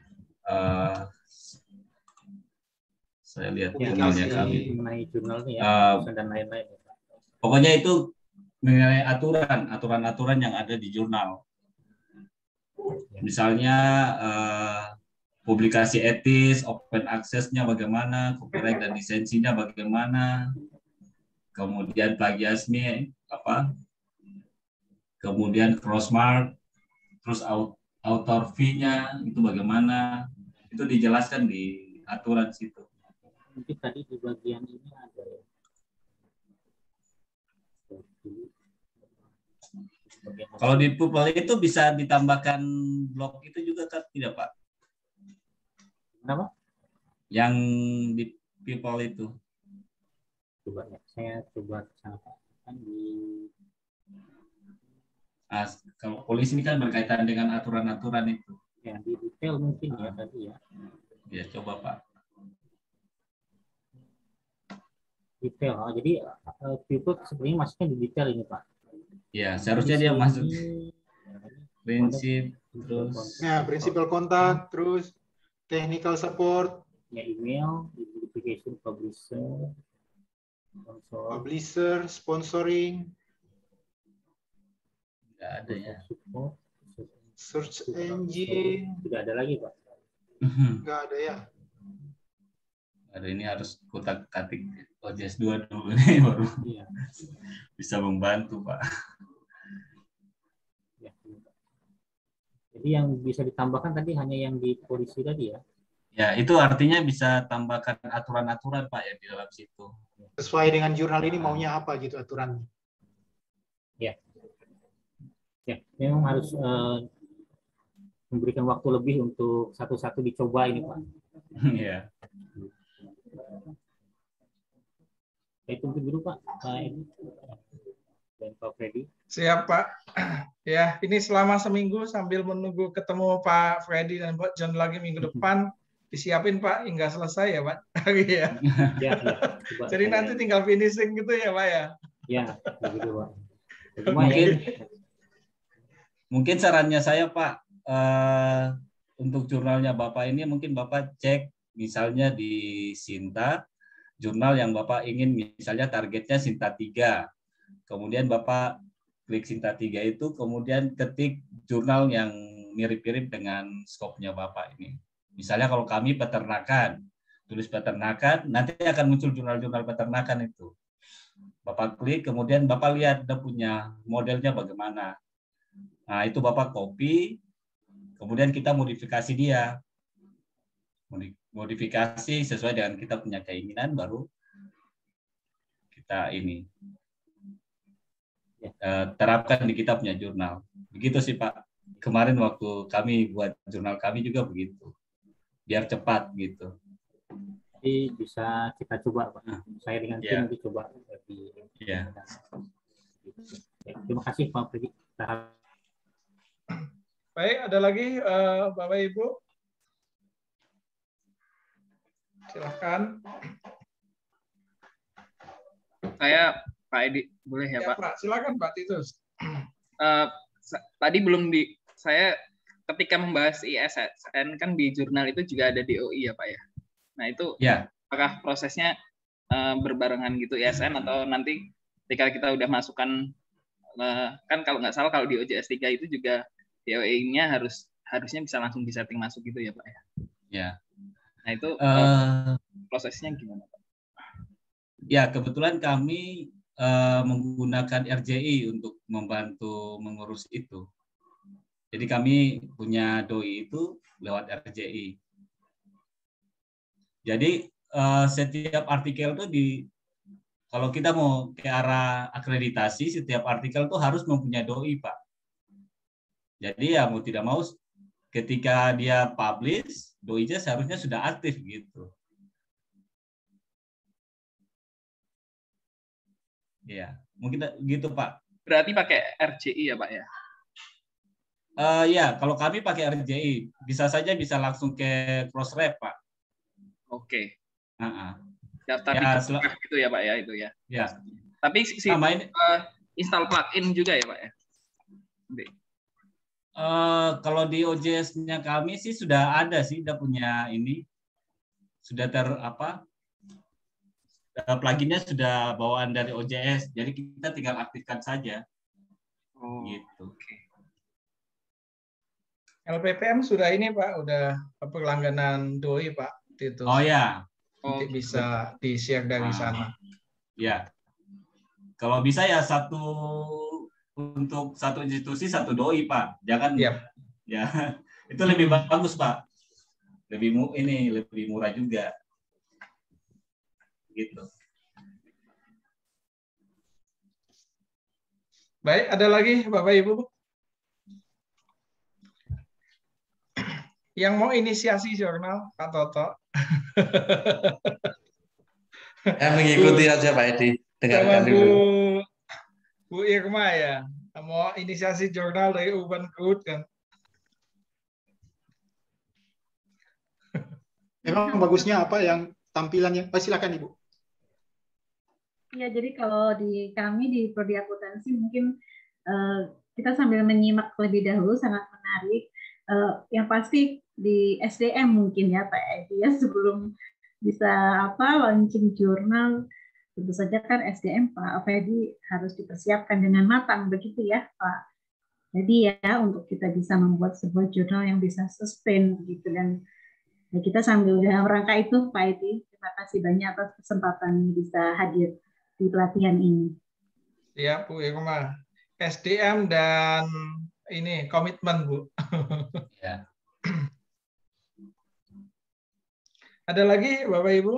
E: Saya lihat jurnalnya kami.
D: Mengenai jurnalnya ya, dan lain-lain.
E: Pokoknya itu mengenai aturan-aturan yang ada di jurnal. Misalnya publikasi etis, open access-nya bagaimana, copyright dan lisensinya bagaimana, kemudian plagiasme apa, kemudian crossmark, terus author fee-nya itu bagaimana, itu dijelaskan di aturan situ.
D: Mungkin tadi di bagian ini ada ya.
E: Kalau di Pupil itu bisa ditambahkan blog itu juga kan tidak Pak?
D: Kenapa?
E: Yang di People itu.
D: Coba ya, saya coba sampaikan di.
E: Kalau polisi ini kan berkaitan dengan aturan-aturan itu.
D: Ya, di detail mungkin ya tadi ya.
E: Ya, coba Pak.
D: Detail. Jadi People sebenarnya masuknya di detail ini Pak.
E: Ya, seharusnya dia masuk prinsip terus.
B: Ya, principal contact terus technical support.
D: Ya, email, identification
B: publisher, sponsoring.
E: Enggak ada ya.
B: Search engine.
D: Tidak ada lagi Pak.
B: Enggak ada ya.
E: Ada, ini harus kutak-katik OJS 2 dulu nih baru bisa membantu Pak.
D: Jadi yang bisa ditambahkan tadi hanya yang di polisi tadi ya?
E: Ya, itu artinya bisa tambahkan aturan-aturan Pak ya di dalam situ.
B: Sesuai dengan jurnal ini maunya apa gitu aturannya.
D: Ya, ya memang harus memberikan waktu lebih untuk satu-satu dicoba ini Pak.
E: Iya.
D: Itu dulu Pak Edi dan Pak Freddy.
C: Siap Pak. Ya, ini selama seminggu sambil menunggu ketemu Pak Freddy dan Pak John lagi minggu depan, disiapin Pak hingga selesai ya Pak. Ya.
D: Ya,
C: Jadi nanti tinggal finishing gitu ya Pak ya.
D: Ya, begitu Pak.
E: Mungkin sarannya saya Pak, untuk jurnalnya Bapak ini mungkin Bapak cek misalnya di Sinta, jurnal yang Bapak ingin misalnya targetnya Sinta 3. Kemudian Bapak klik Sinta 3 itu, kemudian ketik jurnal yang mirip-mirip dengan skopnya Bapak ini. Misalnya kalau kami peternakan, tulis peternakan, nanti akan muncul jurnal-jurnal peternakan itu. Bapak klik, kemudian Bapak lihat dia punya modelnya bagaimana. Nah, itu Bapak copy, kemudian kita modifikasi dia. Modifikasi sesuai dengan kita punya keinginan, baru kita ini terapkan di kita punya jurnal. Begitu sih Pak. Kemarin waktu kami buat jurnal kami juga begitu. Biar cepat gitu.
D: Jadi bisa kita coba Pak. Saya dengan tim nanti coba.
E: Iya.
D: Terima kasih Pak Freddy.
C: Baik, ada lagi Bapak Ibu? Silakan.
I: Saya Pak Edi, boleh ya,
C: Ya,
I: Pak?
C: Pak, silakan Pak Titus.
I: Tadi belum saya ketika membahas ISSN kan di jurnal itu juga ada DOI ya Pak ya. Nah itu apakah prosesnya berbarengan gitu ISSN atau nanti ketika kita udah masukkan kan kalau nggak salah kalau di OJS 3 itu juga DOI-nya harusnya bisa langsung disetting masuk gitu ya Pak ya.
E: Ya.
I: Nah itu prosesnya gimana Pak?
E: Ya kebetulan kami menggunakan RJI untuk membantu mengurus itu. Jadi kami punya DOI itu lewat RJI. Jadi setiap artikel itu kalau kita mau ke arah akreditasi, setiap artikel itu harus mempunyai DOI, Pak. Jadi ya mau tidak mau ketika dia publish, DOI-nya seharusnya sudah aktif gitu. Ya, mungkin gitu Pak.
I: Berarti pakai RJI ya Pak ya?
E: Ya, kalau kami pakai RJI, bisa saja bisa langsung ke Crossref Pak.
I: Oke. Daftar
E: ya,
I: di gitu ya Pak ya itu ya.
E: Ya.
I: Tapi install plugin juga ya Pak ya?
E: Kalau di OJS-nya kami sih sudah ada sih, sudah punya ini, sudah pluginnya sudah bawaan dari OJS, jadi kita tinggal aktifkan saja. Gitu.
C: LPPM sudah ini Pak, udah berlangganan DOI Pak Titus.
E: Oh ya.
C: Nanti bisa di-share dari sana.
E: Ya. Kalau bisa ya untuk satu institusi satu DOI Pak. Jangan ya. Itu lebih bagus Pak. Lebih murah juga. Gitu.
C: Baik, ada lagi Bapak Ibu yang mau inisiasi jurnal, Pak Toto?
J: Saya mengikuti aja Pak Edi. Dengarkan dulu.
C: Bu Irma ya, mau inisiasi jurnal dari Urban Growth kan?
B: Memang bagusnya apa yang tampilannya? Silakan Ibu.
K: Ya, jadi kalau di kami di Prodi Akuntansi mungkin kita sambil menyimak lebih dahulu sangat menarik. Yang pasti di SDM mungkin ya Pak Edi ya, sebelum bisa launching jurnal, tentu saja kan SDM Pak Freddy harus dipersiapkan dengan matang begitu ya Pak. Jadi ya untuk kita bisa membuat sebuah jurnal yang bisa sustain begitu, dan ya, kita sambil dalam rangka itu Pak Edi, terima kasih banyak atas kesempatan bisa hadir di pelatihan ini.
C: Ya Bu Irma, SDM dan ini komitmen, Bu.
E: Ya.
C: Ada lagi Bapak Ibu?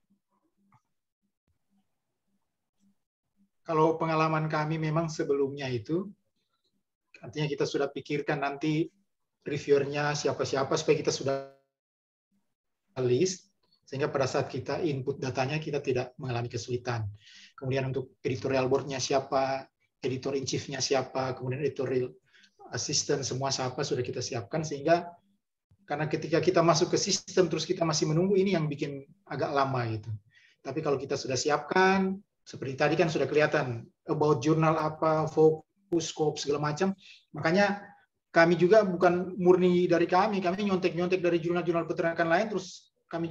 B: Kalau pengalaman kami memang sebelumnya itu, artinya kita sudah pikirkan nanti reviewernya siapa-siapa supaya kita sudah list, sehingga pada saat kita input datanya kita tidak mengalami kesulitan. Kemudian untuk editorial board-nya siapa, editor in chief-nya siapa, kemudian editorial assistant semua siapa sudah kita siapkan, sehingga karena ketika kita masuk ke sistem terus kita masih menunggu, ini yang bikin agak lama gitu. Tapi kalau kita sudah siapkan, seperti tadi kan sudah kelihatan about jurnal apa, fokus, scope segala macam. Makanya kami juga bukan murni dari kami nyontek-nyontek dari jurnal-jurnal peternakan lain, terus kami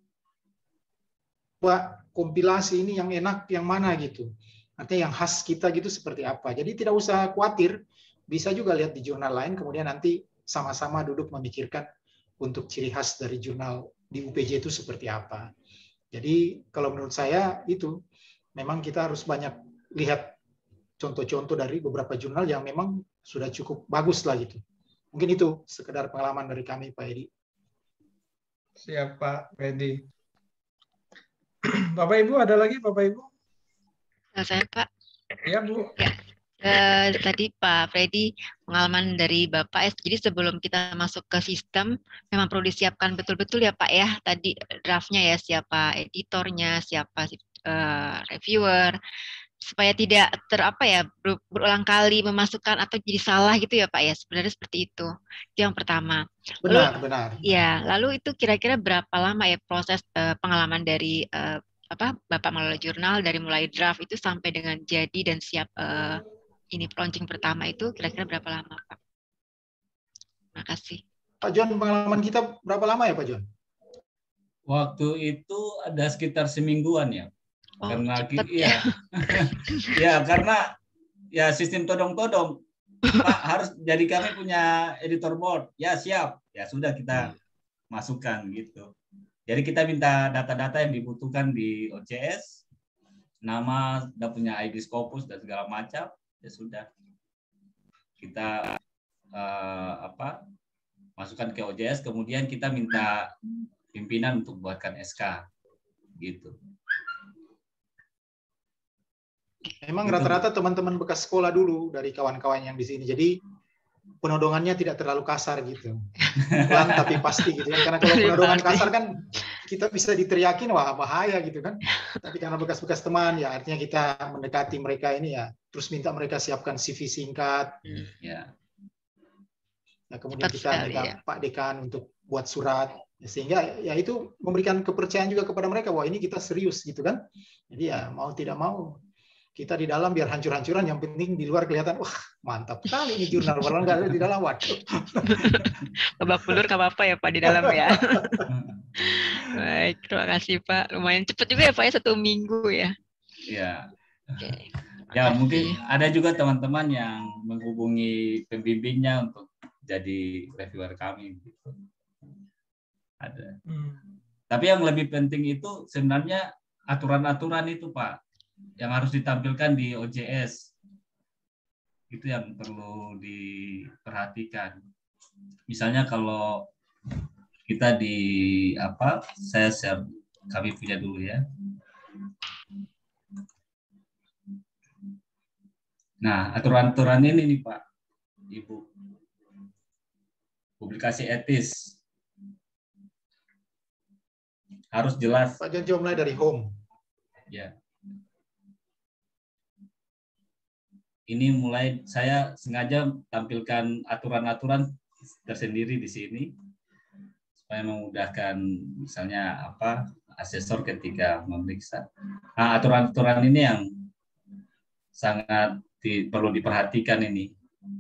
B: coba kompilasi ini yang enak, yang mana gitu. Artinya yang khas kita gitu seperti apa. Jadi tidak usah khawatir, bisa juga lihat di jurnal lain, kemudian nanti sama-sama duduk memikirkan untuk ciri khas dari jurnal di UPJ itu seperti apa. Jadi kalau menurut saya itu, memang kita harus banyak lihat contoh-contoh dari beberapa jurnal yang memang sudah cukup bagus lah gitu. Mungkin itu sekedar pengalaman dari kami, Pak Edi.
C: Siap, Pak Edi. Bapak Ibu, ada lagi Bapak Ibu?
A: Saya, Pak.
C: Ya, Bu.
A: Ya. Tadi Pak Freddy, pengalaman dari Bapak ya, jadi sebelum kita masuk ke sistem memang perlu disiapkan betul-betul ya Pak ya, tadi draftnya ya, siapa editornya, siapa reviewer, supaya tidak berulang kali memasukkan atau jadi salah gitu ya Pak ya, sebenarnya seperti itu yang pertama.
B: Benar.
A: Ya, lalu itu kira-kira berapa lama ya proses pengalaman dari Bapak mengelola jurnal dari mulai draft itu sampai dengan jadi dan siap ini launching pertama itu kira-kira berapa lama, Pak? Terima kasih.
B: Pak John, pengalaman kita berapa lama ya, Pak John?
E: Waktu itu ada sekitar semingguan ya.
A: Oh,
E: karena
A: ya.
E: Ya, karena ya sistem todong-todong. Pak harus jadi kami punya editor board. Ya, siap. Ya sudah kita masukkan gitu. Jadi kita minta data-data yang dibutuhkan di OCS, nama, sudah punya ID Scopus dan segala macam. Ya sudah kita masukkan ke OJS, kemudian kita minta pimpinan untuk buatkan SK gitu.
B: Memang rata-rata teman-teman bekas sekolah dulu dari kawan-kawan yang di sini, jadi penodongannya tidak terlalu kasar gitu, pelan tapi pasti gitu kan. Karena kalau penodongan kasar kan kita bisa diteriakin, wah bahaya gitu kan. Tapi karena bekas-bekas teman ya, artinya kita mendekati mereka ini ya, terus minta mereka siapkan CV singkat.
E: Ya.
B: Nah, kemudian kita minta Pak Dekan untuk buat surat, sehingga ya itu memberikan kepercayaan juga kepada mereka, wah ini kita serius gitu kan. Jadi ya mau tidak mau kita di dalam biar hancur-hancuran, yang penting di luar kelihatan, wah mantap kali ini jurnal, walau nggak ada di dalam, waduh.
A: Babak belur nggak apa-apa ya Pak di dalam ya. Baik, terima kasih Pak. Lumayan cepat juga ya Pak ya, 1 minggu ya.
E: Iya. Okay. Ya mungkin ada juga teman-teman yang menghubungi pembimbingnya untuk jadi reviewer kami. Gitu. Ada. Tapi yang lebih penting itu sebenarnya aturan-aturan itu Pak, yang harus ditampilkan di OJS. Itu yang perlu diperhatikan. Misalnya kalau kita saya share, kami punya dulu ya. Nah, aturan-aturan ini nih Pak, Ibu. Publikasi etis. Harus jelas.
B: Pak John, coba mulai dari home.
E: Ya. Ini mulai saya sengaja tampilkan aturan-aturan tersendiri di sini supaya memudahkan misalnya asesor ketika memeriksa. Nah, aturan-aturan ini yang sangat perlu diperhatikan ini.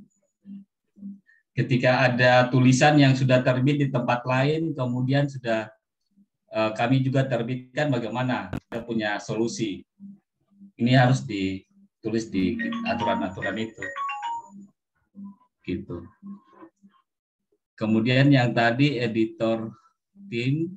E: Ketika ada tulisan yang sudah terbit di tempat lain, kemudian sudah kami juga terbitkan, bagaimana kita punya solusi. Ini harus ditulis di aturan-aturan itu. Gitu. Kemudian yang tadi editor tim,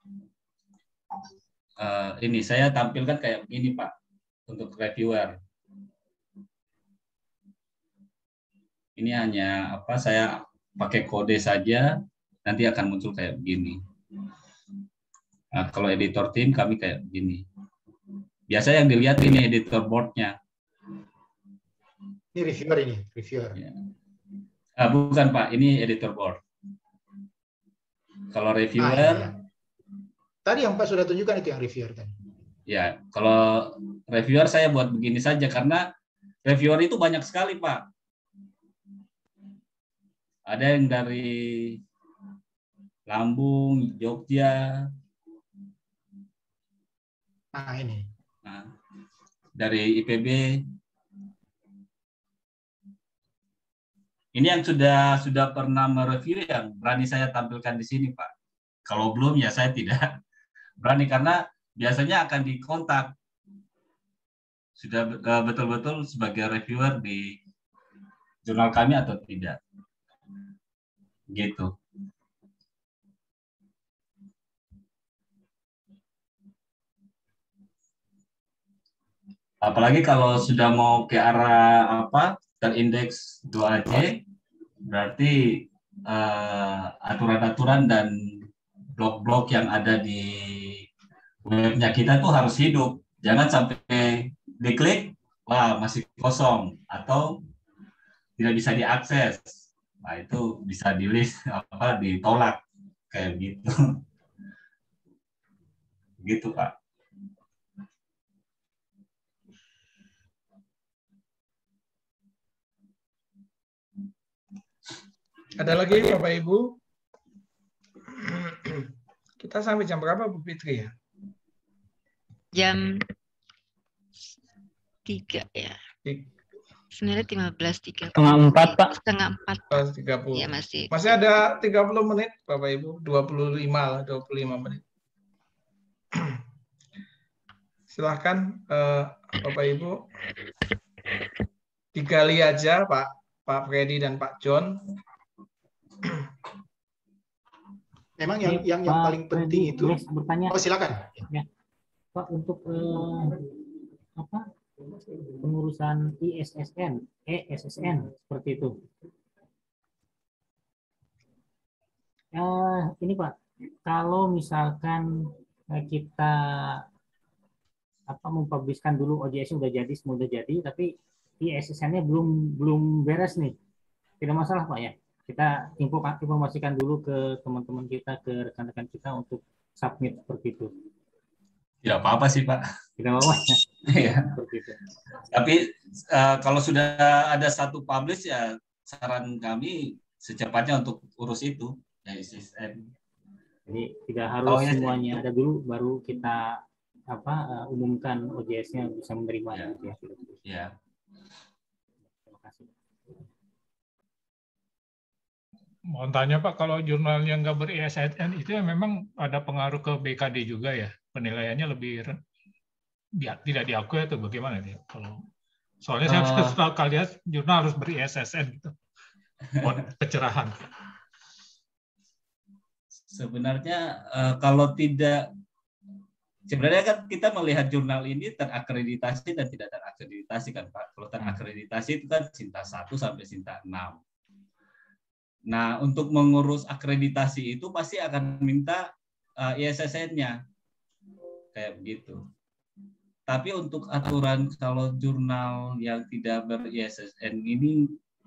E: ini saya tampilkan kayak begini Pak, untuk reviewer. Ini hanya saya pakai kode saja, nanti akan muncul kayak begini. Nah, kalau editor tim kami kayak begini. Biasa yang dilihat ini editor board-nya.
B: Ini reviewer.
E: Ya. Bukan Pak, ini editor board. Kalau reviewer,
B: iya. Tadi yang Pak sudah tunjukkan itu yang reviewer tadi.
E: Ya, kalau reviewer saya buat begini saja karena reviewer itu banyak sekali Pak. Ada yang dari Lambung, Jogja.
B: Nah ini.
E: Nah, dari IPB. Ini yang sudah pernah mereview yang berani saya tampilkan di sini, Pak. Kalau belum ya saya tidak berani karena biasanya akan dikontak. Sudah betul-betul sebagai reviewer di jurnal kami atau tidak. Gitu. Apalagi kalau sudah mau ke arah terindeks 2AJ, berarti aturan-aturan dan blog-blog yang ada di webnya kita tuh harus hidup. Jangan sampai diklik, wah masih kosong atau tidak bisa diakses. Nah itu bisa ditolak kayak gitu. Gitu Pak.
C: Ada lagi Bapak Ibu? Kita sampai jam berapa Bu Fitri ya?
A: Jam 3 ya. Sebenarnya 15.30.
D: Setengah 4 Pak.
A: Setengah 4.
C: 30.
A: Ya, masih
C: ada 30 menit Bapak Ibu. 25 menit. Silahkan Bapak Ibu. Digali aja Pak Freddy dan Pak John.
B: Memang yang paling penting itu.
D: Bertanya.
B: Oh silakan.
D: Ya. Pak untuk pengurusan ISSN, ESSN seperti itu. Ini Pak, kalau misalkan kita mempublishkan dulu OJS udah jadi, semua udah jadi, tapi ISSN-nya belum beres nih, tidak masalah Pak ya. Kita informasikan dulu ke teman-teman kita, ke rekan-rekan kita untuk submit seperti itu.
E: Tidak apa-apa sih Pak.
D: Tidak apa-apa ya.
E: Tapi kalau sudah ada satu publish ya saran kami secepatnya untuk urus itu. Ya,
D: jadi tidak harus semuanya ada dulu baru kita umumkan OJS-nya bisa menerima.
E: Ya.
D: Terima kasih.
G: Mau tanya Pak, kalau jurnalnya nggak ber-ISSN itu ya memang ada pengaruh ke BKD juga ya? Penilaiannya lebih tidak diakui atau bagaimana nih? Kalau soalnya saya setahu kalian jurnal harus ber-ISSN gitu. Buat kecerahan.
E: Sebenarnya kalau tidak, sebenarnya kan kita melihat jurnal ini terakreditasi dan tidak terakreditasi kan Pak. Kalau terakreditasi itu kan Sinta 1 sampai Sinta 6. Nah, untuk mengurus akreditasi itu pasti akan minta ISSN-nya. Kayak begitu. Tapi untuk aturan kalau jurnal yang tidak ber-ISSN ini,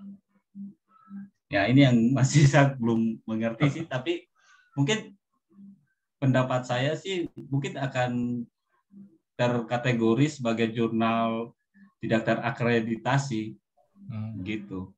E: ya ini yang masih saya belum mengerti sih. Tapi mungkin pendapat saya sih mungkin akan terkategori sebagai jurnal tidak terakreditasi. Gitu.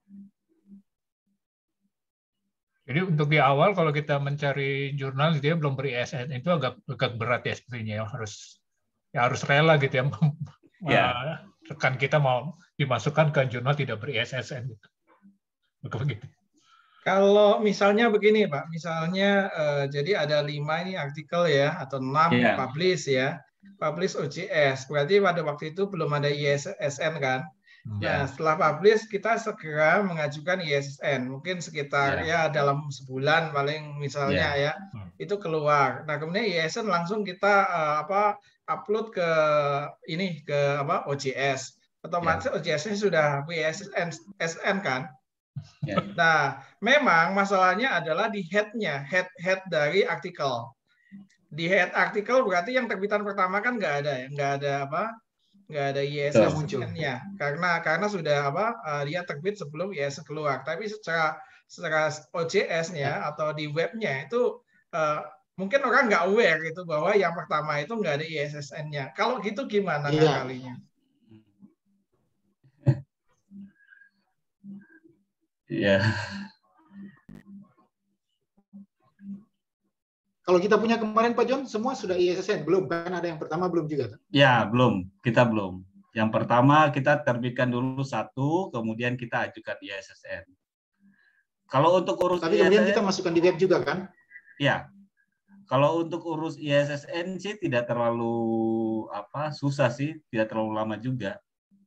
G: Jadi untuk di awal kalau kita mencari jurnal dia belum ber-ISSN itu agak berat ya sepertinya, harus rela gitu ya. Rekan kita mau dimasukkan ke jurnal tidak ber-ISSN gitu. Begitu.
C: Kalau misalnya begini Pak, misalnya jadi ada 5 ini artikel ya atau 6 publish ya. Publish OJS. Berarti pada waktu itu belum ada ISSN kan? Nah, setelah publish kita segera mengajukan ISSN, mungkin sekitar ya dalam sebulan paling misalnya ya itu keluar. Nah, kemudian ISSN langsung kita upload ke OJS. Otomatis OJS-nya sudah ISSN kan? Nah, memang masalahnya adalah di head-nya, head dari artikel. Di head artikel berarti yang terbitan pertama kan nggak ada ya, nggak ada ISSN-nya karena sudah dia terbit sebelum ISS keluar. Tapi secara OJS-nya atau di webnya itu mungkin orang nggak aware gitu bahwa yang pertama itu nggak ada ISSN-nya. Kalau gitu gimana ngakalinya?
E: Iya.
B: Kalau kita punya kemarin Pak John, semua sudah ISSN? Belum kan? Ada yang pertama belum juga kan?
E: Ya, belum. Kita belum. Yang pertama kita terbitkan dulu satu, kemudian kita ajukan ISSN. Kalau untuk urus
B: tapi kemudian kita masukkan di web juga kan?
E: Ya. Kalau untuk urus ISSN sih tidak terlalu susah sih, tidak terlalu lama juga.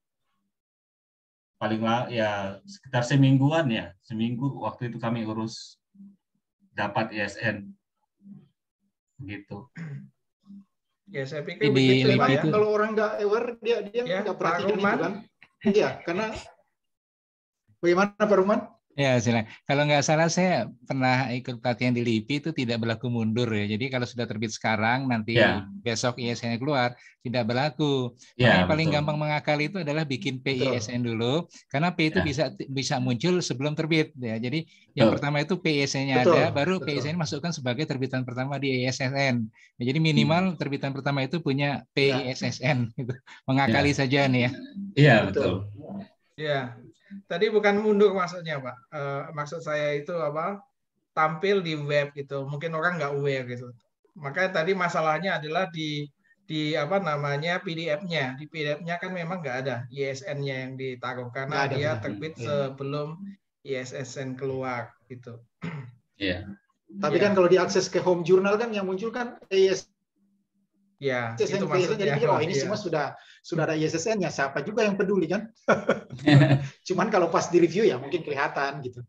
E: Paling ya sekitar semingguan ya, seminggu waktu itu kami urus dapat ISN. Gitu.
C: Ya, saya pikir begitu
B: ya. Kalau orang nggak aware, dia nggak perhatikan itu kan. Iya, karena bagaimana Pak Ruman?
H: Ya, silakan. Kalau nggak salah saya pernah ikut pelatihan di LIPI itu tidak berlaku mundur ya. Jadi kalau sudah terbit sekarang, nanti besok ISN keluar, tidak berlaku. Makanya paling gampang mengakali itu adalah bikin PISN dulu, karena P itu bisa muncul sebelum terbit. Ya. Jadi yang pertama itu PISN-nya ada, baru PISN masukkan sebagai terbitan pertama di ISSN. Ya, jadi minimal terbitan pertama itu punya PISSN. Gitu. Mengakali saja nih ya.
E: Iya, betul.
C: Iya. Tadi bukan mundur maksudnya Pak. Maksud saya itu tampil di web gitu. Mungkin orang nggak aware gitu. Makanya tadi masalahnya adalah di PDF-nya. Di PDF-nya kan memang nggak ada ISN-nya yang ditaruh karena dia terbit sebelum ISSN keluar gitu.
E: Iya.
B: Tapi kan kalau diakses ke home journal kan yang muncul kan ISSN.
C: Ya, itu maksudnya.
B: Jadi ini semua sudah ada ISSN-nya. Siapa juga yang peduli kan? Cuman kalau pas di review ya mungkin kelihatan gitu.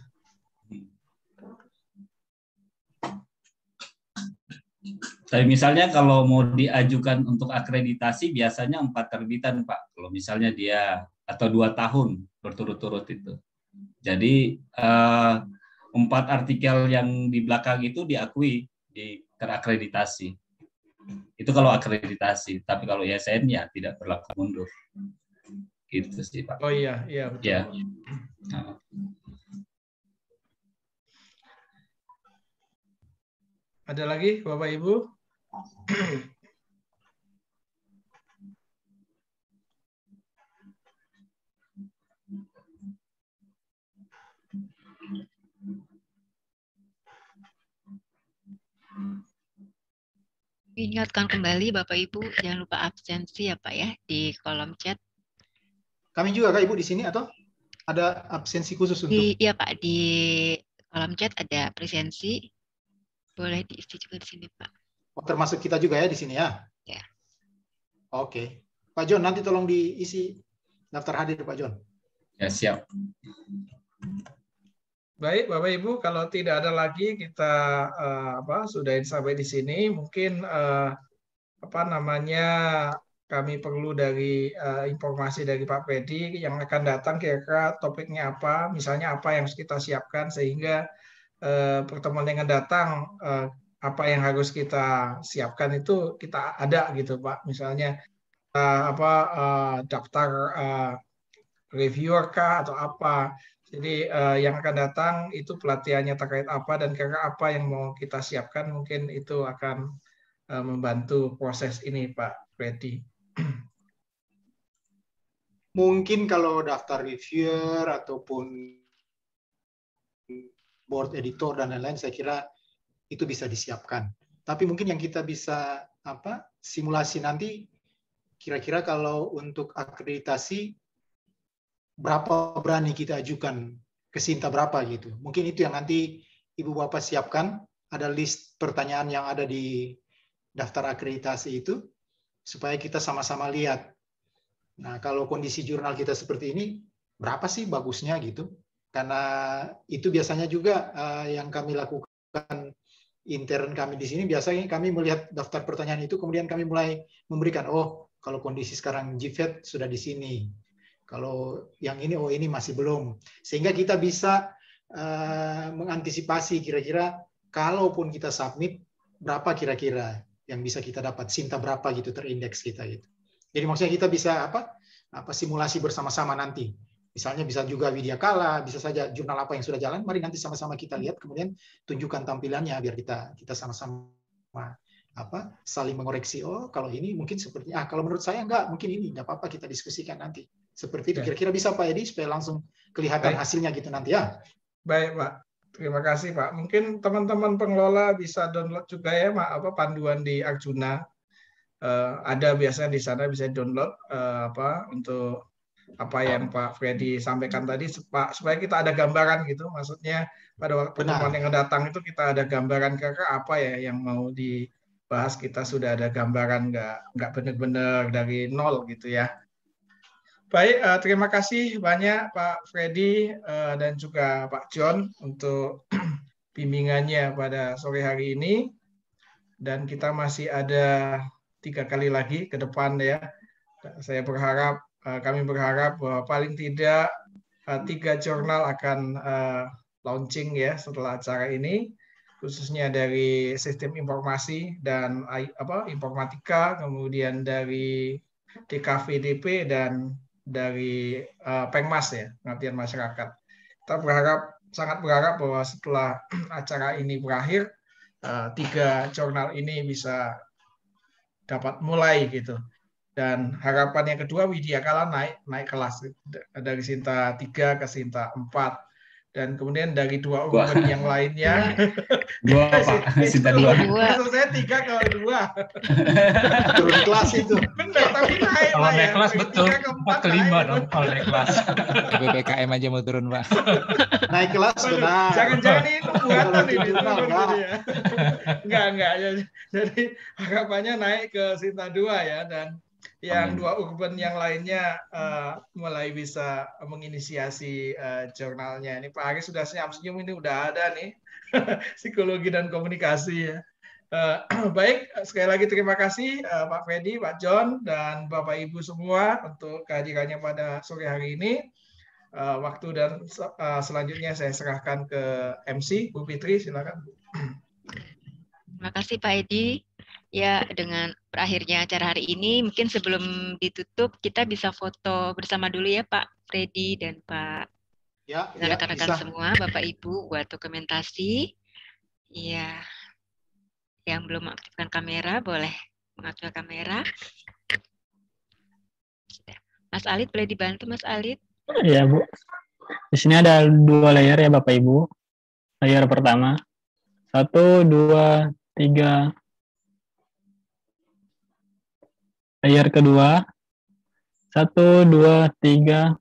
E: Tapi misalnya kalau mau diajukan untuk akreditasi biasanya 4 terbitan Pak. Kalau misalnya dia atau 2 tahun berturut-turut itu. Jadi 4 artikel yang di belakang itu diakui, terakreditasi. Itu kalau akreditasi, tapi kalau ISN ya tidak berlaku mundur. Gitu sih Pak.
C: Oh iya, betul.
E: Ya.
C: Ada lagi Bapak Ibu?
A: Ingatkan kembali Bapak Ibu, jangan lupa absensi ya Pak ya di kolom chat.
B: Kami juga Kak Ibu di sini atau ada absensi khusus untuk?
A: Iya Pak, di kolom chat ada presensi. Boleh diisi juga di sini Pak.
B: Oh, termasuk kita juga ya di sini ya?
A: Ya.
B: Oke. Pak John, nanti tolong diisi daftar hadir Pak John.
E: Ya, siap.
C: Baik, Bapak Ibu, kalau tidak ada lagi kita sudah sampai di sini. Mungkin kami perlu dari informasi dari Pak Freddy yang akan datang kira-kira topiknya apa, misalnya apa yang harus kita siapkan sehingga pertemuan yang akan datang apa yang harus kita siapkan itu kita ada gitu Pak. Misalnya daftar reviewer kah atau apa. Jadi yang akan datang itu pelatihannya terkait apa dan kira-kira apa yang mau kita siapkan, mungkin itu akan membantu proses ini Pak Freddy.
B: Mungkin kalau daftar reviewer ataupun board editor dan lain-lain saya kira itu bisa disiapkan. Tapi mungkin yang kita bisa simulasi nanti kira-kira kalau untuk akreditasi berapa berani kita ajukan ke Sinta berapa gitu. Mungkin itu yang nanti Ibu Bapak siapkan, ada list pertanyaan yang ada di daftar akreditasi itu, supaya kita sama-sama lihat. Nah, kalau kondisi jurnal kita seperti ini, berapa sih bagusnya gitu. Karena itu biasanya juga yang kami lakukan intern kami di sini, biasanya kami melihat daftar pertanyaan itu, kemudian kami mulai memberikan, oh kalau kondisi sekarang GFET sudah di sini. Kalau yang ini, oh ini masih belum. Sehingga kita bisa mengantisipasi kira-kira kalaupun kita submit, berapa kira-kira yang bisa kita dapat, Sinta berapa gitu terindeks kita gitu. Jadi maksudnya kita bisa simulasi bersama-sama nanti. Misalnya bisa juga Widya Kala, bisa saja jurnal apa yang sudah jalan, mari nanti sama-sama kita lihat, kemudian tunjukkan tampilannya biar kita sama-sama saling mengoreksi. Oh kalau ini mungkin seperti kalau menurut saya enggak, mungkin ini enggak apa-apa, kita diskusikan nanti. Seperti itu kira-kira bisa Pak Edi supaya langsung kelihatan hasilnya gitu nanti ya.
C: Baik Pak, terima kasih Pak. Mungkin teman-teman pengelola bisa download juga ya panduan di Arjuna. Ada biasanya di sana bisa download untuk apa yang Pak Freddy sampaikan tadi, supaya kita ada gambaran gitu. Maksudnya pada waktu pertemuan yang datang itu kita ada gambaran kira-kira apa ya yang mau dibahas, kita sudah ada gambaran, nggak benar-benar dari nol gitu ya. Baik, terima kasih banyak Pak Freddy dan juga Pak John untuk bimbingannya pada sore hari ini. Dan kita masih ada 3 kali lagi ke depan ya. Kami berharap bahwa paling tidak 3 jurnal akan launching ya setelah acara ini, khususnya dari sistem informasi dan informatika, kemudian dari DKVDP dan dari Pengmas ya, pengabdian masyarakat. Kita sangat berharap bahwa setelah acara ini berakhir, 3 jurnal ini bisa dapat mulai gitu. Dan harapan yang kedua, Widya Kala naik kelas dari Sinta 3 ke Sinta 4. Dan kemudian dari 2 urban yang lainnya
E: 2 Pak, Sinta 2.
C: Maksud saya 3 ke 2.
B: Turun kelas itu.
C: Benar, tapi naik.
G: Kalau naik kelas betul 4 ke 5 dong kalau naik kelas.
H: PPKM aja mau turun Pak.
B: Naik kelas benar.
C: Jangan-jangan ini buatan ini. Enggak. Jadi harapannya naik ke Sinta 2 ya, dan yang 2 urban yang lainnya mulai bisa menginisiasi jurnalnya. Ini Pak Aris sudah senyum-senyum, ini udah ada nih psikologi dan komunikasi ya. Baik, sekali lagi terima kasih Pak Freddy, Pak John, dan Bapak Ibu semua untuk kehadirannya pada sore hari ini. Waktu dan selanjutnya saya serahkan ke MC, Bu Fitri, silakan.
A: Terima kasih Pak Edi. Ya, dengan berakhirnya acara hari ini, mungkin sebelum ditutup, kita bisa foto bersama dulu ya Pak Freddy dan Pak rekan-rekan semua, Bapak Ibu, buat dokumentasi. Ya, yang belum mengaktifkan kamera, boleh mengaktifkan kamera. Mas Alit, boleh dibantu Mas Alit?
L: Ya Bu, di sini ada 2 layer ya Bapak Ibu. Layer pertama, 1, 2, 3. Layer kedua, 1, 2, 3.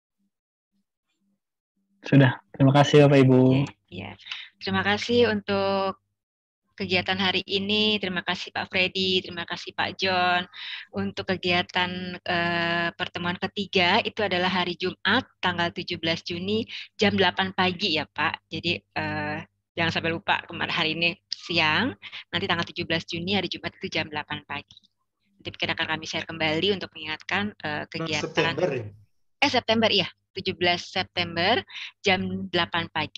L: Sudah, terima kasih Bapak Ibu.
A: Ya, terima kasih untuk kegiatan hari ini. Terima kasih Pak Freddy, terima kasih Pak John. Untuk kegiatan pertemuan ketiga, itu adalah hari Jumat, tanggal 17 Juni, jam 8 pagi ya Pak. Jadi jangan sampai lupa, kemarin hari ini siang, nanti tanggal 17 Juni, hari Jumat itu jam 8 pagi. Nanti akan kami share kembali untuk mengingatkan kegiatan September ya, 17 September jam 8 pagi.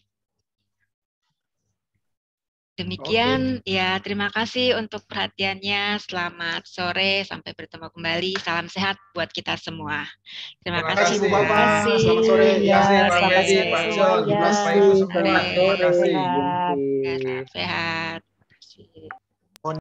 A: Demikian ya, terima kasih untuk perhatiannya. Selamat sore, sampai bertemu kembali. Salam sehat buat kita semua. Terima kasih Bu Bapak.
B: Selamat sore.
C: Ya, Pak John, Pak Ibu semua. Terima kasih.
A: Sehat.